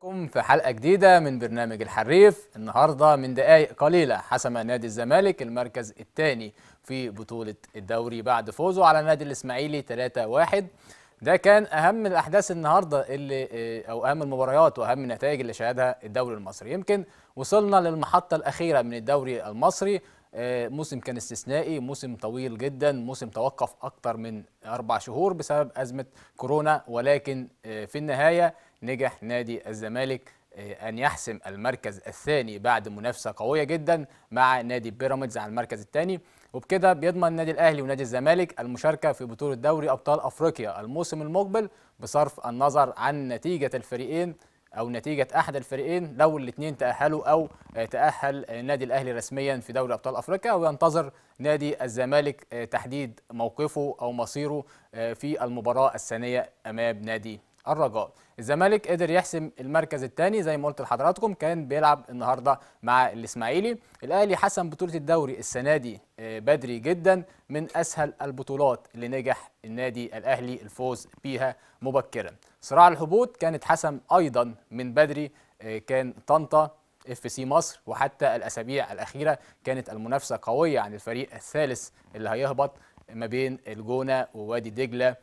في حلقة جديدة من برنامج الحريف. النهاردة من دقائق قليلة حسم نادي الزمالك المركز الثاني في بطولة الدوري بعد فوزه على نادي الإسماعيلي 3-1. ده كان أهم الأحداث النهاردة أو أهم المباريات وأهم النتائج اللي شهدها الدوري المصري. يمكن وصلنا للمحطة الأخيرة من الدوري المصري. موسم كان استثنائي، موسم طويل جدا، موسم توقف أكتر من 4 شهور بسبب أزمة كورونا، ولكن في النهاية نجح نادي الزمالك أن يحسم المركز الثاني بعد منافسة قوية جدا مع نادي بيراميدز على المركز الثاني، وبكده بيضمن النادي الأهلي ونادي الزمالك المشاركة في بطولة دوري أبطال أفريقيا الموسم المقبل، بصرف النظر عن نتيجة الفريقين أو نتيجة أحد الفريقين لو الاثنين تأهلوا أو تأهل النادي الأهلي رسميا في دوري أبطال أفريقيا، وينتظر نادي الزمالك تحديد موقفه أو مصيره في المباراة الثانية أمام نادي الرجاء. الزمالك قدر يحسم المركز الثاني زي ما قلت لحضراتكم، كان بيلعب النهارده مع الاسماعيلي. الاهلي حسم بطوله الدوري السنه دي بدري جدا، من اسهل البطولات اللي نجح النادي الاهلي الفوز بيها مبكرا. صراع الهبوط كان اتحسم ايضا من بدري، كان طنطا FC مصر، وحتى الاسابيع الاخيره كانت المنافسه قويه عن الفريق الثالث اللي هيهبط ما بين الجونه ووادي دجله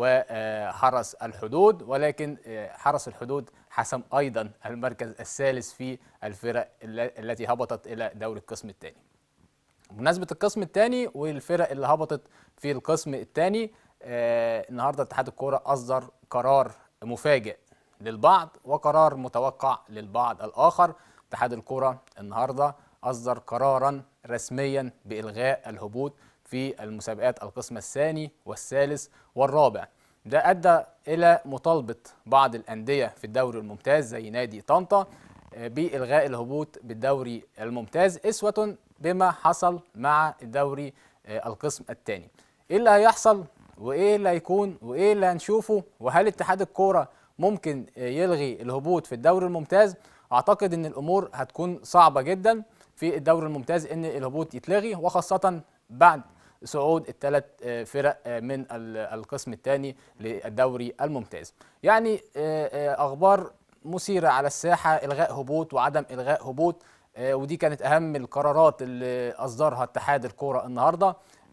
وحرس الحدود، ولكن حرس الحدود حسم أيضا المركز الثالث في الفرق التي هبطت إلى دوري القسم الثاني. بمناسبة القسم الثاني والفرق اللي هبطت في القسم الثاني، النهارده اتحاد الكورة أصدر قرار مفاجئ للبعض وقرار متوقع للبعض الآخر. اتحاد الكورة النهارده أصدر قرارا رسميا بإلغاء الهبوط في المسابقات القسم الثاني والثالث والرابع. ده أدى إلى مطالبة بعض الأندية في الدوري الممتاز زي نادي طنطا بإلغاء الهبوط بالدوري الممتاز، أسوة بما حصل مع الدوري القسم الثاني. إيه اللي هيحصل وإيه اللي هيكون وإيه اللي هنشوفه، وهل اتحاد الكورة ممكن يلغي الهبوط في الدوري الممتاز؟ أعتقد إن الأمور هتكون صعبة جدا في الدوري الممتاز إن الهبوط يتلغي، وخاصة بعد صعود الثلاث فرق من القسم الثاني للدوري الممتاز. يعني اخبار مثيره على الساحه، الغاء هبوط وعدم الغاء هبوط، ودي كانت اهم القرارات اللي اصدرها اتحاد الكوره النهارده.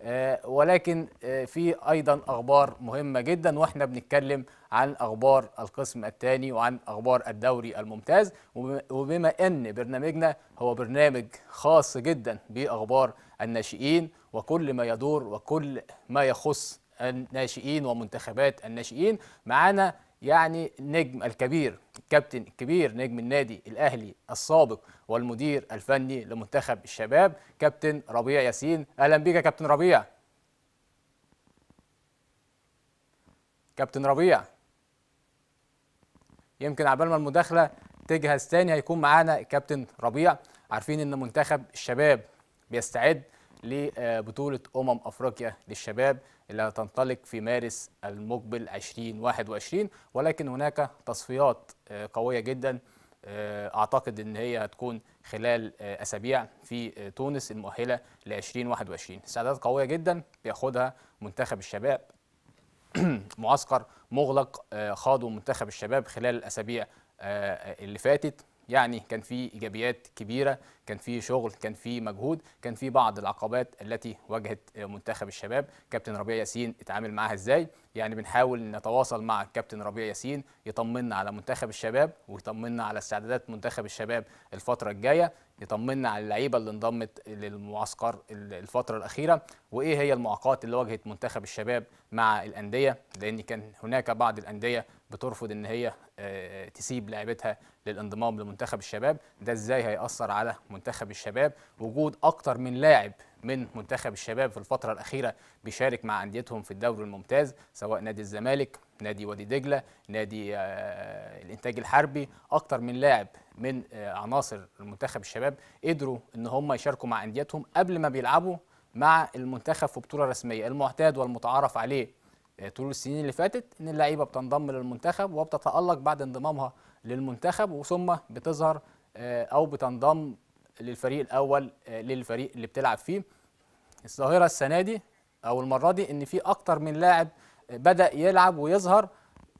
ولكن في ايضا اخبار مهمه جدا واحنا بنتكلم عن اخبار القسم الثاني وعن اخبار الدوري الممتاز، وبما ان برنامجنا هو برنامج خاص جدا باخبار الناشئين وكل ما يدور وكل ما يخص الناشئين ومنتخبات الناشئين، معانا يعني النجم الكبير، الكابتن الكبير، نجم النادي الأهلي السابق والمدير الفني لمنتخب الشباب، كابتن ربيع ياسين. أهلا بيك يا كابتن ربيع. كابتن ربيع، يمكن عبال ما المداخلة تجهز تاني هيكون معانا كابتن ربيع. عارفين ان منتخب الشباب بيستعد لبطولة أفريقيا للشباب اللي هتنطلق في مارس المقبل 2021، ولكن هناك تصفيات قوية جدا أعتقد إن هي هتكون خلال أسابيع في تونس المؤهلة ل 2021. استعدادات قوية جدا بياخدها منتخب الشباب. معسكر مغلق خاضه منتخب الشباب خلال الأسابيع اللي فاتت، يعني كان في ايجابيات كبيره، كان في شغل، كان في مجهود، كان في بعض العقبات التي واجهت منتخب الشباب. كابتن ربيع ياسين اتعامل معاها ازاي؟ يعني بنحاول نتواصل مع كابتن ربيع ياسين يطمنا على منتخب الشباب ويطمنا على استعدادات منتخب الشباب الفتره الجايه، يطمنا على اللعيبه اللي انضمت للمعسكر الفتره الاخيره، وايه هي المعوقات اللي واجهت منتخب الشباب مع الانديه، لان كان هناك بعض الانديه بترفض ان هي تسيب لاعبتها للانضمام لمنتخب الشباب. ده ازاي هيأثر على منتخب الشباب؟ وجود اكتر من لاعب من منتخب الشباب في الفترة الأخيرة بيشارك مع أنديتهم في الدوري الممتاز، سواء نادي الزمالك، نادي وادي دجلة، نادي الإنتاج الحربي، أكتر من لاعب من عناصر المنتخب الشباب قدروا إن هم يشاركوا مع أنديتهم قبل ما بيلعبوا مع المنتخب في بطولة رسمية. المعتاد والمتعارف عليه طول السنين اللي فاتت ان اللعيبه بتنضم للمنتخب وبتتألق بعد انضمامها للمنتخب، وثم بتظهر او بتنضم للفريق الاول للفريق اللي بتلعب فيه. الظاهره السنه دي او المره دي ان في اكتر من لاعب بدأ يلعب ويظهر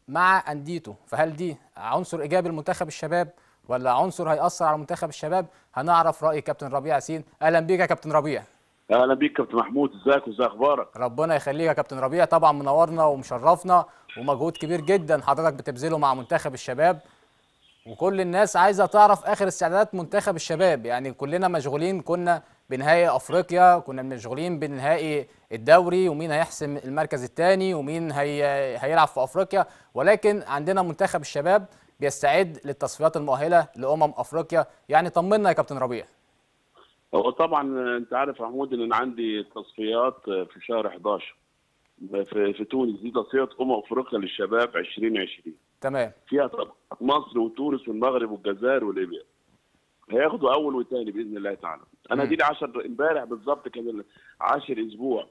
مع انديته، فهل دي عنصر ايجابي لمنتخب الشباب ولا عنصر هيأثر على منتخب الشباب؟ هنعرف رأي كابتن ربيع ياسين. اهلا بيك يا كابتن ربيع. اهلا بيك كابتن محمود، ازيك وازي اخبارك؟ ربنا يخليك يا كابتن ربيع، طبعا منورنا ومشرفنا، ومجهود كبير جدا حضرتك بتبذله مع منتخب الشباب، وكل الناس عايزه تعرف اخر استعدادات منتخب الشباب. يعني كلنا مشغولين، كنا بنهائي افريقيا، كنا مشغولين بنهائي الدوري ومين هيحسم المركز الثاني ومين هيلعب في افريقيا، ولكن عندنا منتخب الشباب بيستعد للتصفيات المؤهله افريقيا. يعني طمنا يا كابتن ربيع. هو طبعا انت عارف يا محمود ان انا عندي تصفيات في شهر 11 في تونس، دي تصفيات افريقيا للشباب 2020. تمام. فيها طبعا مصر وتونس والمغرب والجزائر وليبيا، هياخدوا اول وثاني باذن الله تعالى. انا دي 10 امبارح بالظبط كان 10 اسبوع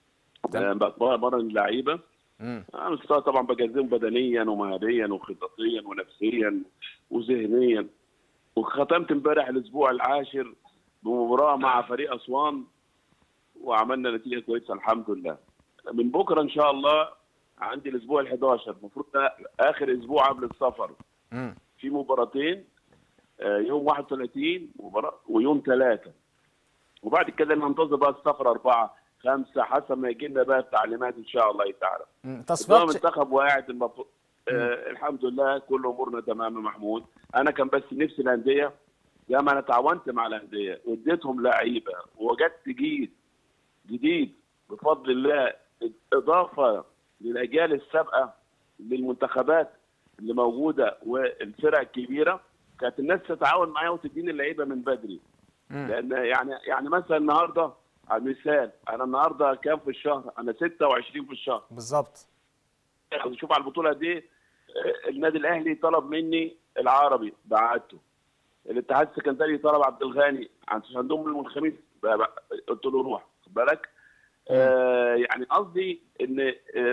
بمرن اللعيبه. انا طبعا بجهزهم بدنيا ومهاريا وخططيا ونفسيا وذهنيا، وختمت امبارح الاسبوع العاشر بمباراه مع فريق اسوان وعملنا نتيجه كويسه الحمد لله. من بكره ان شاء الله عندي الاسبوع ال11، المفروض اخر اسبوع قبل السفر. في مباراتين، يوم 31 مباراه ويوم 3، وبعد كده ننتظر بقى السفر 4 5 حسب ما يجي لنا بقى التعليمات ان شاء الله يتعرف. تصفيات المنتخب وقاعد المفروض الحمد لله كل امورنا تمام يا محمود. انا كان بس نفسي الانديه زي ما انا تعاونت مع الانديه واديتهم لعيبه ووجدت جديد بفضل الله، اضافه للاجيال السابقه للمنتخبات اللي موجوده والفرق الكبيره، كانت الناس تتعاون معايا وتديني اللعيبه من بدري. لان يعني مثلا النهارده على المثال، انا النهارده كام في الشهر؟ انا 26 في الشهر بالظبط. شوف على البطوله دي، النادي الاهلي طلب مني العربي بعته، الاتحاد السكندري طلب عبد الغني عندهم يوم الخميس، قلت له روح. خد بالك. يعني قصدي ان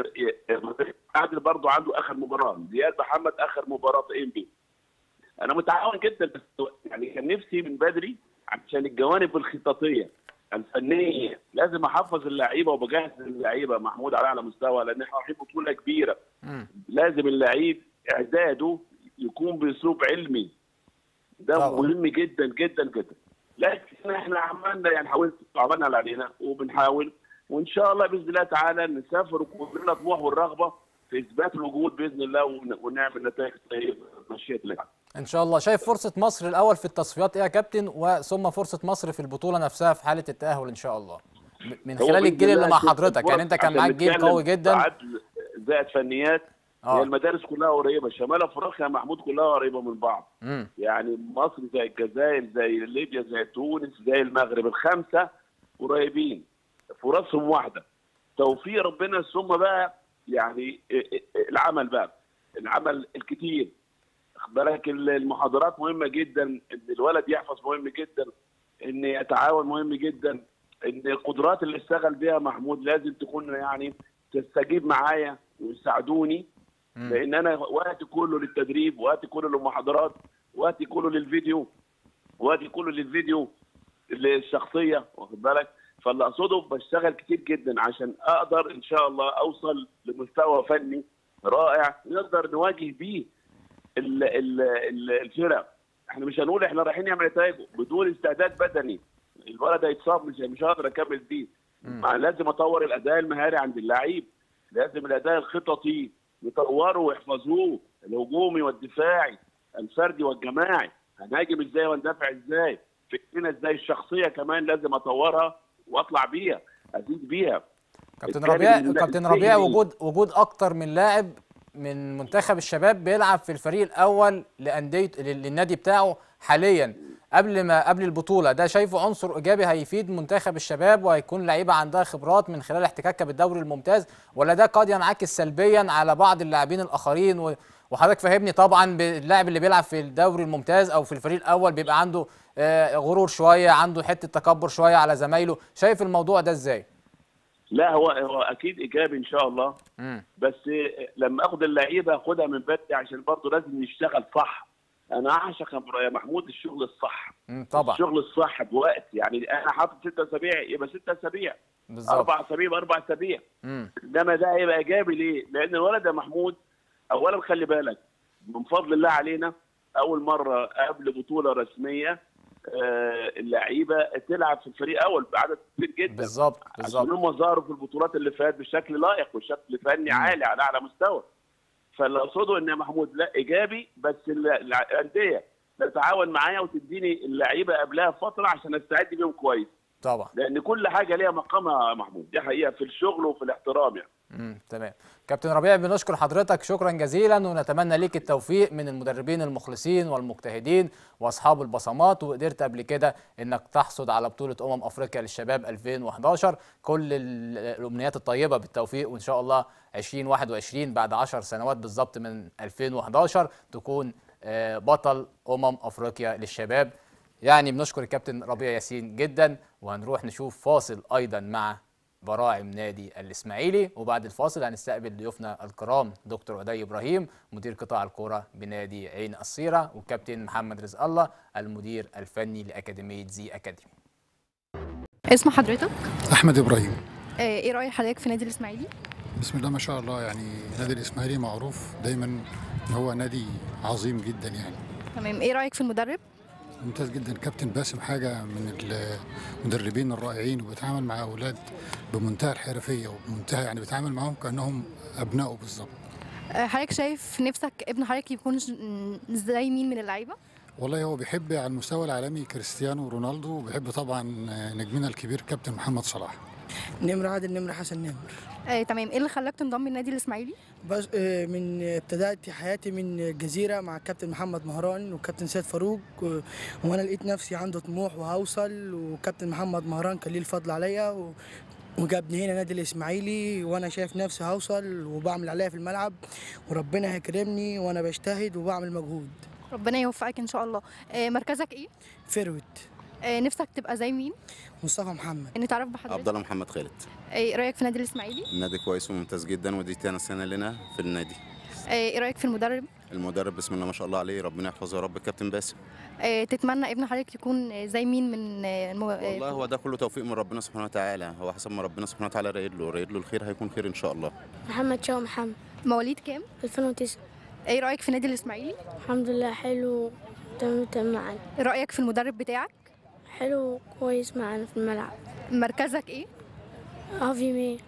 عادل برضه عنده اخر مباراه، زياد محمد اخر مباراه في انبي. انا متعاون جدا، بس يعني كان نفسي من بدري عشان الجوانب الخططيه الفنيه لازم احفظ اللعيبه وبجهز اللعيبه محمود على اعلى مستوى، لان احنا رايحين بطوله كبيره. لازم اللعيب اعداده يكون باسلوب علمي، ده طبعا مهم جدا جدا جدا. لكن احنا عملنا يعني عملنا اللي علينا وبنحاول، وان شاء الله باذن الله تعالى نسافر ويكون لنا طموح والرغبه في اثبات الوجود باذن الله ونعمل نتائج طيبه مشيئه الله ان شاء الله. شايف فرصه مصر الاول في التصفيات ايه يا كابتن، وثم فرصه مصر في البطوله نفسها في حاله التاهل ان شاء الله من خلال الجيل اللي مع حضرتك؟ يعني انت كان معاك جيل قوي جدا زائد فنيات. هي المدارس كلها قريبه، شمال افريقيا يا محمود كلها قريبه من بعض. يعني مصر زي الجزائر زي ليبيا زي تونس زي المغرب، الخمسه قريبين، فرصهم واحده، توفيق ربنا. ثم بقى يعني العمل الكتير، خد بالك، المحاضرات مهمه جدا، ان الولد يحفظ مهم جدا، ان يتعاون مهم جدا، ان القدرات اللي اشتغل بيها محمود لازم تكون يعني تستجيب معايا ويساعدوني، لان انا وقتي كله للتدريب، وقتي كله للمحاضرات، وقتي كله للفيديو، وقتي كله للفيديو للشخصيه، واخد بالك. فاللي اقصده بشتغل كتير جدا عشان اقدر ان شاء الله اوصل لمستوى فني رائع نقدر نواجه بيه الفرق. احنا مش هنقول احنا رايحين نعمل نتائج بدون استعداد بدني، الولد هيتصاب مش هقدر اكمل بيه. لازم اطور الاداء المهاري عند اللعيب، لازم الاداء الخططي يطوره ويحفظوه، الهجومي والدفاعي، الفردي والجماعي، هنهاجم ازاي وندافع ازاي، فكرنا ازاي، الشخصيه كمان لازم اطورها واطلع بيها ازيد بيها. كابتن ربيع وجود اكتر من لاعب من منتخب الشباب بيلعب في الفريق الاول للنادي بتاعه حاليا قبل البطوله، ده شايفه عنصر ايجابي هيفيد منتخب الشباب وهيكون لعيبه عندها خبرات من خلال احتكاكها بالدوري الممتاز، ولا ده قد ينعكس سلبيا على بعض اللاعبين الاخرين؟ وحضرتك فهمني طبعا، اللاعب اللي بيلعب في الدوري الممتاز او في الفريق الاول بيبقى عنده غرور شويه، عنده حته تكبر شويه على زمايله، شايف الموضوع ده ازاي؟ لا هو اكيد ايجابي ان شاء الله. بس لما اخد اللعيبه اخدها من بدري عشان برضه لازم نشتغل صح. انا اعشق يا محمود الشغل الصح. طبعا الشغل الصح بوقت، يعني انا حاطط 6 اسابيع يبقى 6 اسابيع، 4 اسابيع ب4 اسابيع. انما ده هيبقى ايجابي ليه؟ لان الولد يا محمود اولا خلي بالك من فضل الله علينا اول مره قبل بطوله رسميه اللعيبه تلعب في الفريق اول بعدد كبير جدا. بالظبط عشان هم ظهروا في البطولات اللي فاتت بشكل لائق وشكل فني عالي على اعلى مستوى. فاللي اقصده ان يا محمود لا ايجابي، بس الانديه تتعاون معايا وتديني اللعيبه قبلها فتره عشان استعد بيهم كويس. طبعا، لان كل حاجه ليها مقامها يا محمود، دي حقيقه في الشغل وفي الاحترام يعني. تمام. كابتن ربيع بنشكر حضرتك شكرا جزيلا، ونتمنى ليك التوفيق من المدربين المخلصين والمجتهدين واصحاب البصمات، وقدرت قبل كده انك تحصد على بطولة افريقيا للشباب 2011. كل الامنيات الطيبة بالتوفيق، وان شاء الله 2021 بعد 10 سنوات بالظبط من 2011 تكون بطل افريقيا للشباب. يعني بنشكر الكابتن ربيع ياسين جدا، وهنروح نشوف فاصل ايضا مع براعم نادي الاسماعيلي، وبعد الفاصل هنستقبل ضيوفنا الكرام دكتور عدي ابراهيم مدير قطاع الكوره بنادي عين الصيره، والكابتن محمد رزق الله المدير الفني لاكاديميه زي اكاديمي. اسم حضرتك؟ احمد ابراهيم. ايه راي حضرتك في نادي الاسماعيلي؟ بسم الله ما شاء الله، يعني نادي الاسماعيلي معروف دايما ان هو نادي عظيم جدا يعني. تمام. ايه رايك في المدرب؟ ممتاز جدا. كابتن باسم حاجه من المدربين الرائعين، وبيتعامل مع اولاد بمنتهى الحرفيه وبمنتهى يعني بيتعامل معهم كانهم ابنائه بالظبط. حضرتك شايف نفسك ابن حضرتك يكون زي مين من اللعيبه؟ والله هو بيحب على المستوى العالمي كريستيانو رونالدو، وبيحب طبعا نجمنا الكبير كابتن محمد صلاح. نمر عادل، نمر حسن نمر. تمام. ايه اللي خلاك تنضم للنادي الاسماعيلي؟ بس من ابتدأت حياتي من الجزيرة مع الكابتن محمد مهران وكابتن سيد فاروق، وانا لقيت نفسي عنده طموح وهوصل، وكابتن محمد مهران كان ليه الفضل عليا وجابني هنا نادي الاسماعيلي، وانا شايف نفسي هوصل وبعمل عليا في الملعب، وربنا هيكرمني وانا بجتهد وبعمل مجهود. ربنا يوفقك ان شاء الله. مركزك ايه؟ فيرويد. نفسك تبقى زي مين؟ مصطفى محمد. نتعرف بحضرتك. عبد الله محمد خالد. ايه رايك في نادي الاسماعيلي؟ النادي كويس وممتاز جدا، ودي تاني سنه لنا في النادي. ايه رايك في المدرب؟ المدرب بسم الله ما شاء الله عليه، ربنا يحفظه يا رب، الكابتن باسم. تتمنى ابن حضرتك يكون زي مين من والله هو ده كله توفيق من ربنا سبحانه وتعالى، هو حسب ما ربنا سبحانه وتعالى رايد له الخير هيكون خير ان شاء الله. محمد شاو محمد. مواليد كام؟ 2009. ايه رايك في نادي الاسماعيلي؟ الحمد لله حلو، تمام معانا. ايه رايك في المدرب بتاعك؟ حلو كويس معانا في الملعب. مركزك ايه؟ افي مي.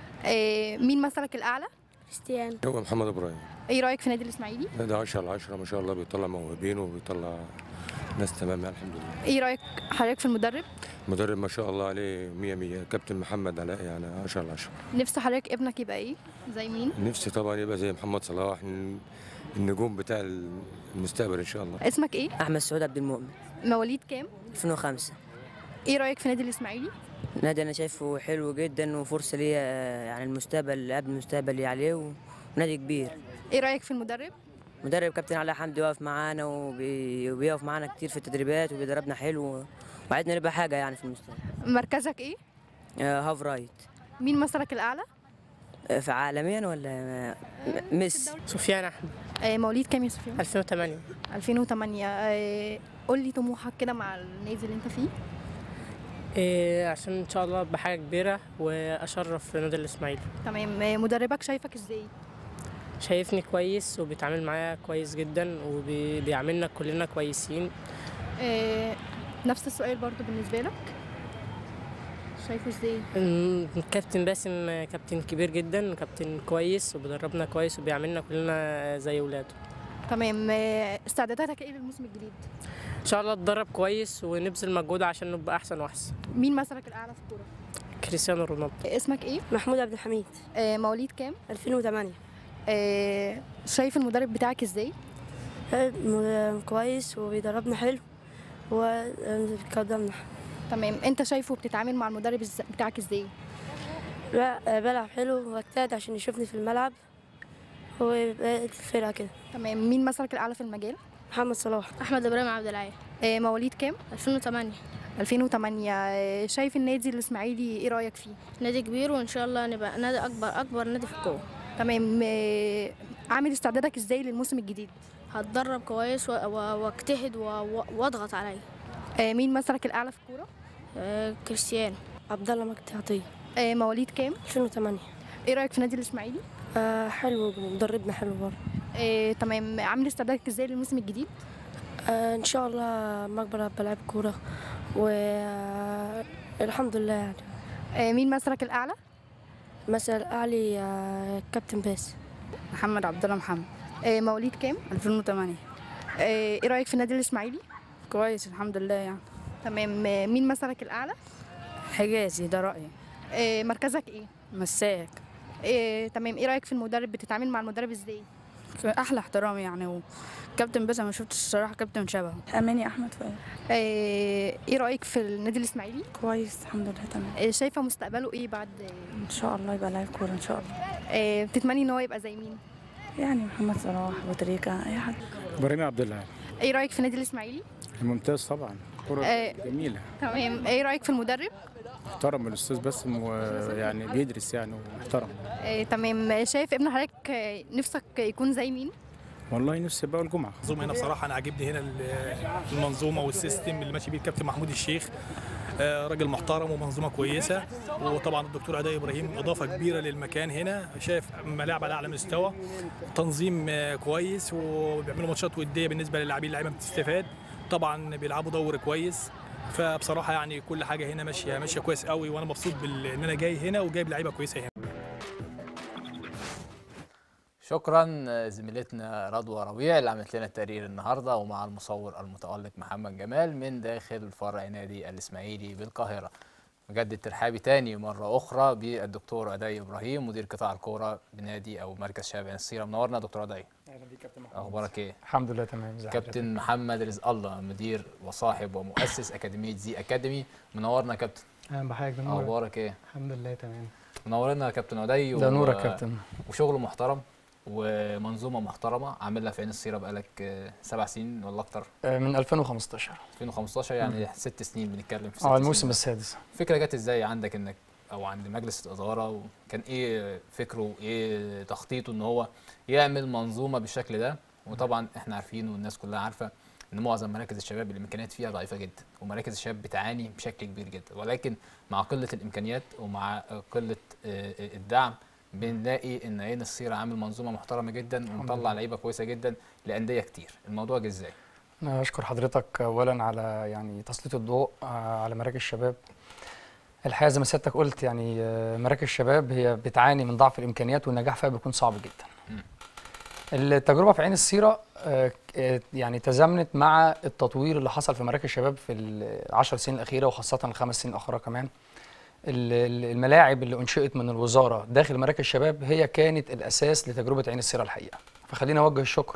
مين مثلك الاعلى؟ كريستيانو. هو محمد ابراهيم. ايه رايك في نادي الاسماعيلي؟ ده 10/10 ما شاء الله، بيطلع موهوبين وبيطلع ناس تمام يعني الحمد لله. ايه رايك حضرتك في المدرب؟ مدرب ما شاء الله عليه 100 كابتن محمد علاء، يعني 10/10. نفس حضرتك ابنك يبقى ايه؟ زي مين؟ نفسي طبعا يبقى زي محمد صلاح، النجوم بتاع المستقبل ان شاء الله. اسمك ايه؟ احمد سعود عبد المؤمن. مواليد كام؟ 2005. ايه رايك في نادي الاسماعيلي؟ نادي انا شايفه حلو جدا وفرصه ليا يعني المستقبل قبل المستقبل عليه، ونادي كبير. ايه رايك في المدرب؟ مدرب كابتن علاء حمدي واقف معانا وبيقف معانا كتير في التدريبات وبيدربنا حلو، وعايزنا نبقى حاجه يعني في المستقبل. مركزك ايه؟ هاف رايت. مين مثلك الاعلى؟ في عالميا ولا ميسي؟ سفيان احمد. مواليد كام يا سفيان؟ 2008. 2008. قول لي طموحك كده مع النادي اللي انت فيه. عشان ان شاء الله بحاجه كبيره واشرف نادي الاسماعيلي. تمام. مدربك شايفك ازاي؟ شايفني كويس وبيتعامل معايا كويس جدا وبيعاملنا كلنا كويسين. نفس السؤال برضو بالنسبه لك، شايفه ازاي؟ كابتن باسم كابتن كبير جدا، كابتن كويس وبيدربنا كويس وبيعاملنا كلنا زي اولاده. تمام. استعداداتك ايه للموسم الجديد؟ ان شاء الله اتدرب كويس ونبذل مجهود عشان نبقى احسن واحسن. مين مثلك الاعلى في الكوره؟ كريستيانو رونالدو. اسمك ايه؟ محمود عبد الحميد. مواليد كام؟ 2008. شايف المدرب بتاعك ازاي؟ كويس وبيدربنا حلو وقدمنا. تمام. انت شايفه بتتعامل مع المدرب بتاعك ازاي؟ بلعب حلو واجتهد عشان يشوفني في الملعب وبقيت الفرقه كده. تمام. مين مثلك الاعلى في المجال؟ محمد صلاح. احمد ابراهيم عبد العال. مواليد كام؟ 2008. 2008. شايف النادي الاسماعيلي ايه رايك فيه؟ نادي كبير وان شاء الله نبقى نادي اكبر نادي في الكوره. تمام. عامل استعدادك ازاي للموسم الجديد؟ هتدرب كويس واجتهد واضغط عليا. مين مثلك الاعلى في الكوره؟ كريستيانو. عبد الله مجدي عطيه. مواليد كام؟ 2008. ايه رايك في نادي الاسماعيلي؟ حلو، مدربنا حلو برضه. تمام، عامل استعدادك ازاي للموسم الجديد؟ ان شاء الله ما اكبر بلعب كوره والحمد لله يعني. مين مثلك الاعلى؟ مثلا اعلي كابتن باسم. محمد عبد الله محمد. مواليد كام؟ 2008. ايه رايك في النادي الاسماعيلي؟ كويس الحمد لله يعني. تمام، مين مثلك الاعلى؟ حجازي ده رأيي. مركزك ايه؟ مساك. تمام، ايه رايك في المدرب؟ بتتعامل مع المدرب ازاي؟ احلى احترام يعني، وكابتن باسم ما شفتش الصراحه كابتن شبهه. اماني احمد فؤاد. ايه رايك في النادي الاسماعيلي؟ كويس الحمد لله تمام. شايفه مستقبله ايه بعد؟ ان شاء الله يبقى لاعب كوره ان شاء الله. بتتمني ان هو يبقى زي مين؟ يعني محمد صلاح، ابو تريكه، اي حد. ابراهيم عبد الله. ايه رايك في النادي الاسماعيلي؟ ممتاز طبعا، كوره جميله. تمام، ايه رايك في المدرب؟ محترم الاستاذ باسم، ويعني بيدرس يعني ومحترم. تمام، شايف ابن حضرتك نفسك يكون زي مين؟ والله نفسي بقى الجمعه. المنظومه هنا بصراحه انا عاجبني هنا المنظومه والسيستم اللي ماشي بيه الكابتن محمود الشيخ، راجل محترم ومنظومه كويسه. وطبعا الدكتور عدي ابراهيم اضافه كبيره للمكان هنا، شايف ملاعب على اعلى مستوى، تنظيم كويس، وبيعملوا ماتشات وديه بالنسبه للاعبين، اللعيبه بتستفاد طبعا، بيلعبوا دور كويس. فبصراحه يعني كل حاجه هنا ماشيه كويس قوي، وانا مبسوط ان انا جاي هنا وجايب لعيبه كويسه هنا. شكرا زميلتنا رضوى ربيع اللي عملت لنا التقرير النهارده، ومع المصور المتألق محمد جمال من داخل فرع نادي الاسماعيلي بالقاهره. مجدد ترحابي تاني مره اخرى بالدكتور عدي ابراهيم، مدير قطاع الكوره بنادي او مركز شباب عين السيره. منورنا دكتور عدي. اهلا بيك كابتن محمد. اخبارك ايه؟ الحمد لله تمام. كابتن محمد رزق الله، مدير وصاحب ومؤسس اكاديميه زي اكاديمي. منورنا يا كابتن. اهلا بحضرتك. ده نورك. اخبارك ايه؟ الحمد لله تمام. منورنا يا كابتن عدي. ده نورك يا كابتن. وشغل محترم ومنظومه محترمه عاملها في عين السيره بقالك 7 سنين ولا اكتر؟ من 2015. 2015 يعني 6 سنين بنتكلم في 6 سنين. الموسم السادس. الفكره جت ازاي عندك انك او عند مجلس الاداره، وكان ايه فكره وايه تخطيطه ان هو يعمل منظومه بالشكل ده؟ وطبعا احنا عارفين والناس كلها عارفه ان معظم مراكز الشباب الامكانيات فيها ضعيفه جدا، ومراكز الشباب بتعاني بشكل كبير جدا، ولكن مع قله الامكانيات ومع قله الدعم بنلاقي ان عين السيره عامل منظومه محترمه جدا ومطلع لعيبه كويسه جدا لانديه كتير. الموضوع جه ازاي؟ انا اشكر حضرتك اولا على يعني تسليط الضوء على مراكز الشباب. الحقيقه زي ما سيادتك قلت يعني مراكز الشباب هي بتعاني من ضعف الامكانيات، والنجاح فيها بيكون صعب جدا. التجربه في عين السيره يعني تزامنت مع التطوير اللي حصل في مراكز الشباب في ال10 سنين الاخيره، وخاصه ال5 سنين الاخيره كمان. الملاعب اللي انشئت من الوزاره داخل مراكز الشباب هي كانت الاساس لتجربه عين السيره الحقيقه. فخلينا اوجه الشكر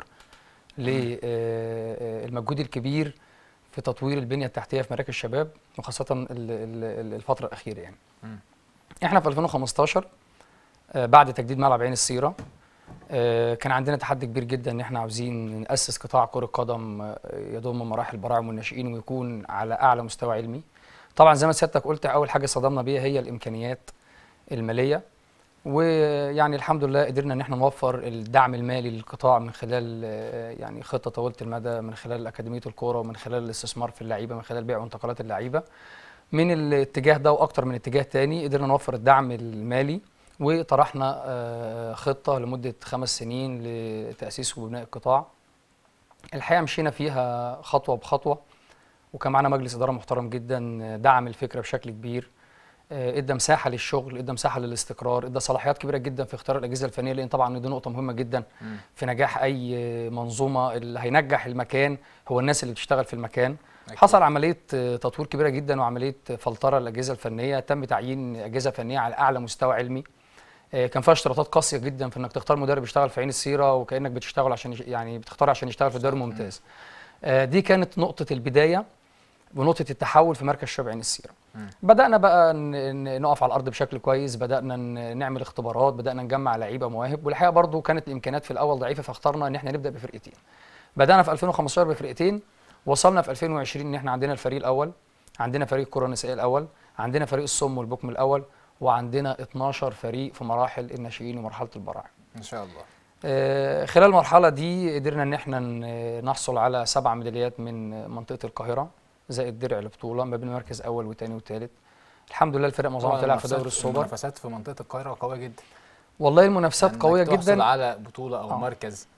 للمجهود الكبير في تطوير البنيه التحتيه في مراكز الشباب، وخاصه الفتره الاخيره يعني. احنا في 2015 بعد تجديد ملعب عين السيره كان عندنا تحدي كبير جدا ان احنا عاوزين ناسس قطاع كره قدم يضم مراحل البراعم والناشئين ويكون على اعلى مستوى علمي. طبعا زي ما سيادتك قلت اول حاجه صدمنا بيها هي الامكانيات الماليه، ويعني الحمد لله قدرنا ان احنا نوفر الدعم المالي للقطاع من خلال يعني خطه طويله المدى، من خلال اكاديميه الكوره، ومن خلال الاستثمار في اللعيبه، من خلال بيع وانتقالات اللعيبه. من الاتجاه ده واكتر من اتجاه تاني قدرنا نوفر الدعم المالي، وطرحنا خطه لمده 5 سنين لتاسيس وبناء القطاع. الحقيقه مشينا فيها خطوه بخطوه، وكان معانا مجلس اداره محترم جدا دعم الفكره بشكل كبير، ادى مساحه للشغل، ادى مساحه للاستقرار، ادى صلاحيات كبيره جدا في اختيار الاجهزه الفنيه، لان طبعا دي نقطه مهمه جدا في نجاح اي منظومه. اللي هينجح المكان هو الناس اللي بتشتغل في المكان. حصل عمليه تطوير كبيره جدا وعمليه فلتره للاجهزه الفنيه، تم تعيين اجهزه فنيه على اعلى مستوى علمي. كان فيها اشتراطات قاسيه جدا في انك تختار مدرب يشتغل في عين السيره، وكانك بتشتغل عشان يعني بتختار عشان يشتغل في الدوري الممتاز. دي كانت نقطه البدايه ونقطه التحول في مركز شباب عين السيره. بدأنا بقى نقف على الأرض بشكل كويس، بدأنا نعمل اختبارات، بدأنا نجمع لعيبة مواهب، والحقيقة برضو كانت الإمكانيات في الأول ضعيفة، فاخترنا إن احنا نبدأ بفرقتين. بدأنا في 2015 بفرقتين، وصلنا في 2020 إن احنا عندنا الفريق الأول، عندنا فريق الكرة النسائية الأول، عندنا فريق الصم والبكم الأول، وعندنا 12 فريق في مراحل الناشئين ومرحلة البراعم. إن شاء الله. خلال المرحلة دي قدرنا إن احنا نحصل على 7 ميداليات من منطقة القاهرة، زائد درع البطوله ما بين مركز اول وثاني وثالث. الحمد لله الفرق معظمها بتلعب في دوري السوبر. المنافسات في منطقه القاهره قويه جدا. والله المنافسات قويه جدا. تحصل على بطوله او مركز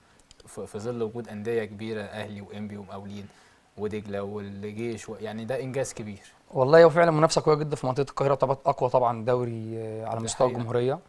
في ظل وجود انديه كبيره، اهلي وانبي ومقاولين ودجله والجيش، يعني ده انجاز كبير. والله هو فعلا منافسه قويه جدا في منطقه القاهره، طبعا اقوى طبعا دوري على مستوى الجمهوريه.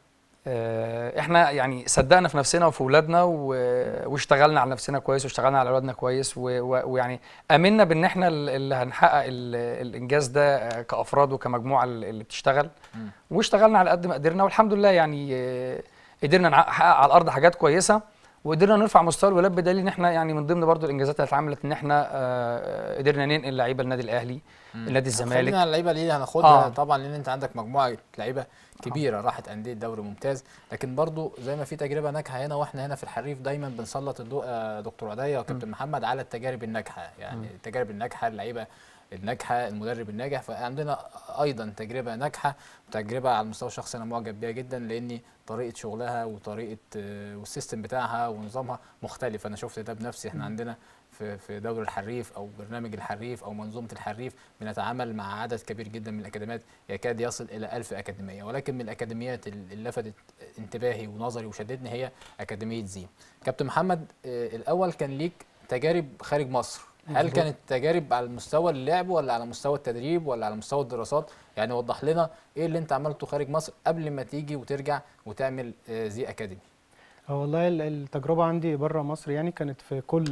احنا يعني صدقنا في نفسنا وفي اولادنا واشتغلنا على نفسنا كويس واشتغلنا على اولادنا كويس ويعني امنا بان احنا اللي هنحقق الانجاز ده كافراد وكمجموعه اللي بتشتغل، واشتغلنا على قد ما قدرنا والحمد لله. يعني قدرنا نحقق على الارض حاجات كويسه وقدرنا نرفع مستوى الولاد، بدليل ان احنا يعني من ضمن برضو الانجازات اللي اتعملت ان احنا قدرنا ننقل لعيبه النادي الاهلي، النادي الزمالك. خلينا على اللعيبه اللي هناخدها طبعا، لان انت عندك مجموعه لعيبه كبيره راحت انديه دوري ممتاز، لكن برضو زي ما في تجربه ناجحه هنا، واحنا هنا في الحريف دايما بنسلط الضوء دكتور عدية وكابتن محمد على التجارب الناجحه، يعني التجارب الناجحه، اللعيبه الناجحه، المدرب الناجح. فعندنا ايضا تجربه ناجحه، تجربه على المستوى الشخصي انا معجب بيها جدا، لان طريقه شغلها وطريقه والسيستم بتاعها ونظامها مختلف. انا شفت ده بنفسي. احنا عندنا في دوري الحريف او برنامج الحريف او منظومه الحريف بنتعامل مع عدد كبير جدا من الاكاديميات، يكاد يصل الى 1000 اكاديميه، ولكن من الاكاديميات اللي لفتت انتباهي ونظري وشدتني هي اكاديميه زيم. كابتن محمد، الاول كان ليك تجارب خارج مصر، هل كانت تجارب على مستوى اللعب ولا على مستوى التدريب ولا على مستوى الدراسات؟ يعني وضح لنا ايه اللي انت عملته خارج مصر قبل ما تيجي وترجع وتعمل زي اكاديمي. والله التجربه عندي بره مصر يعني كانت في كل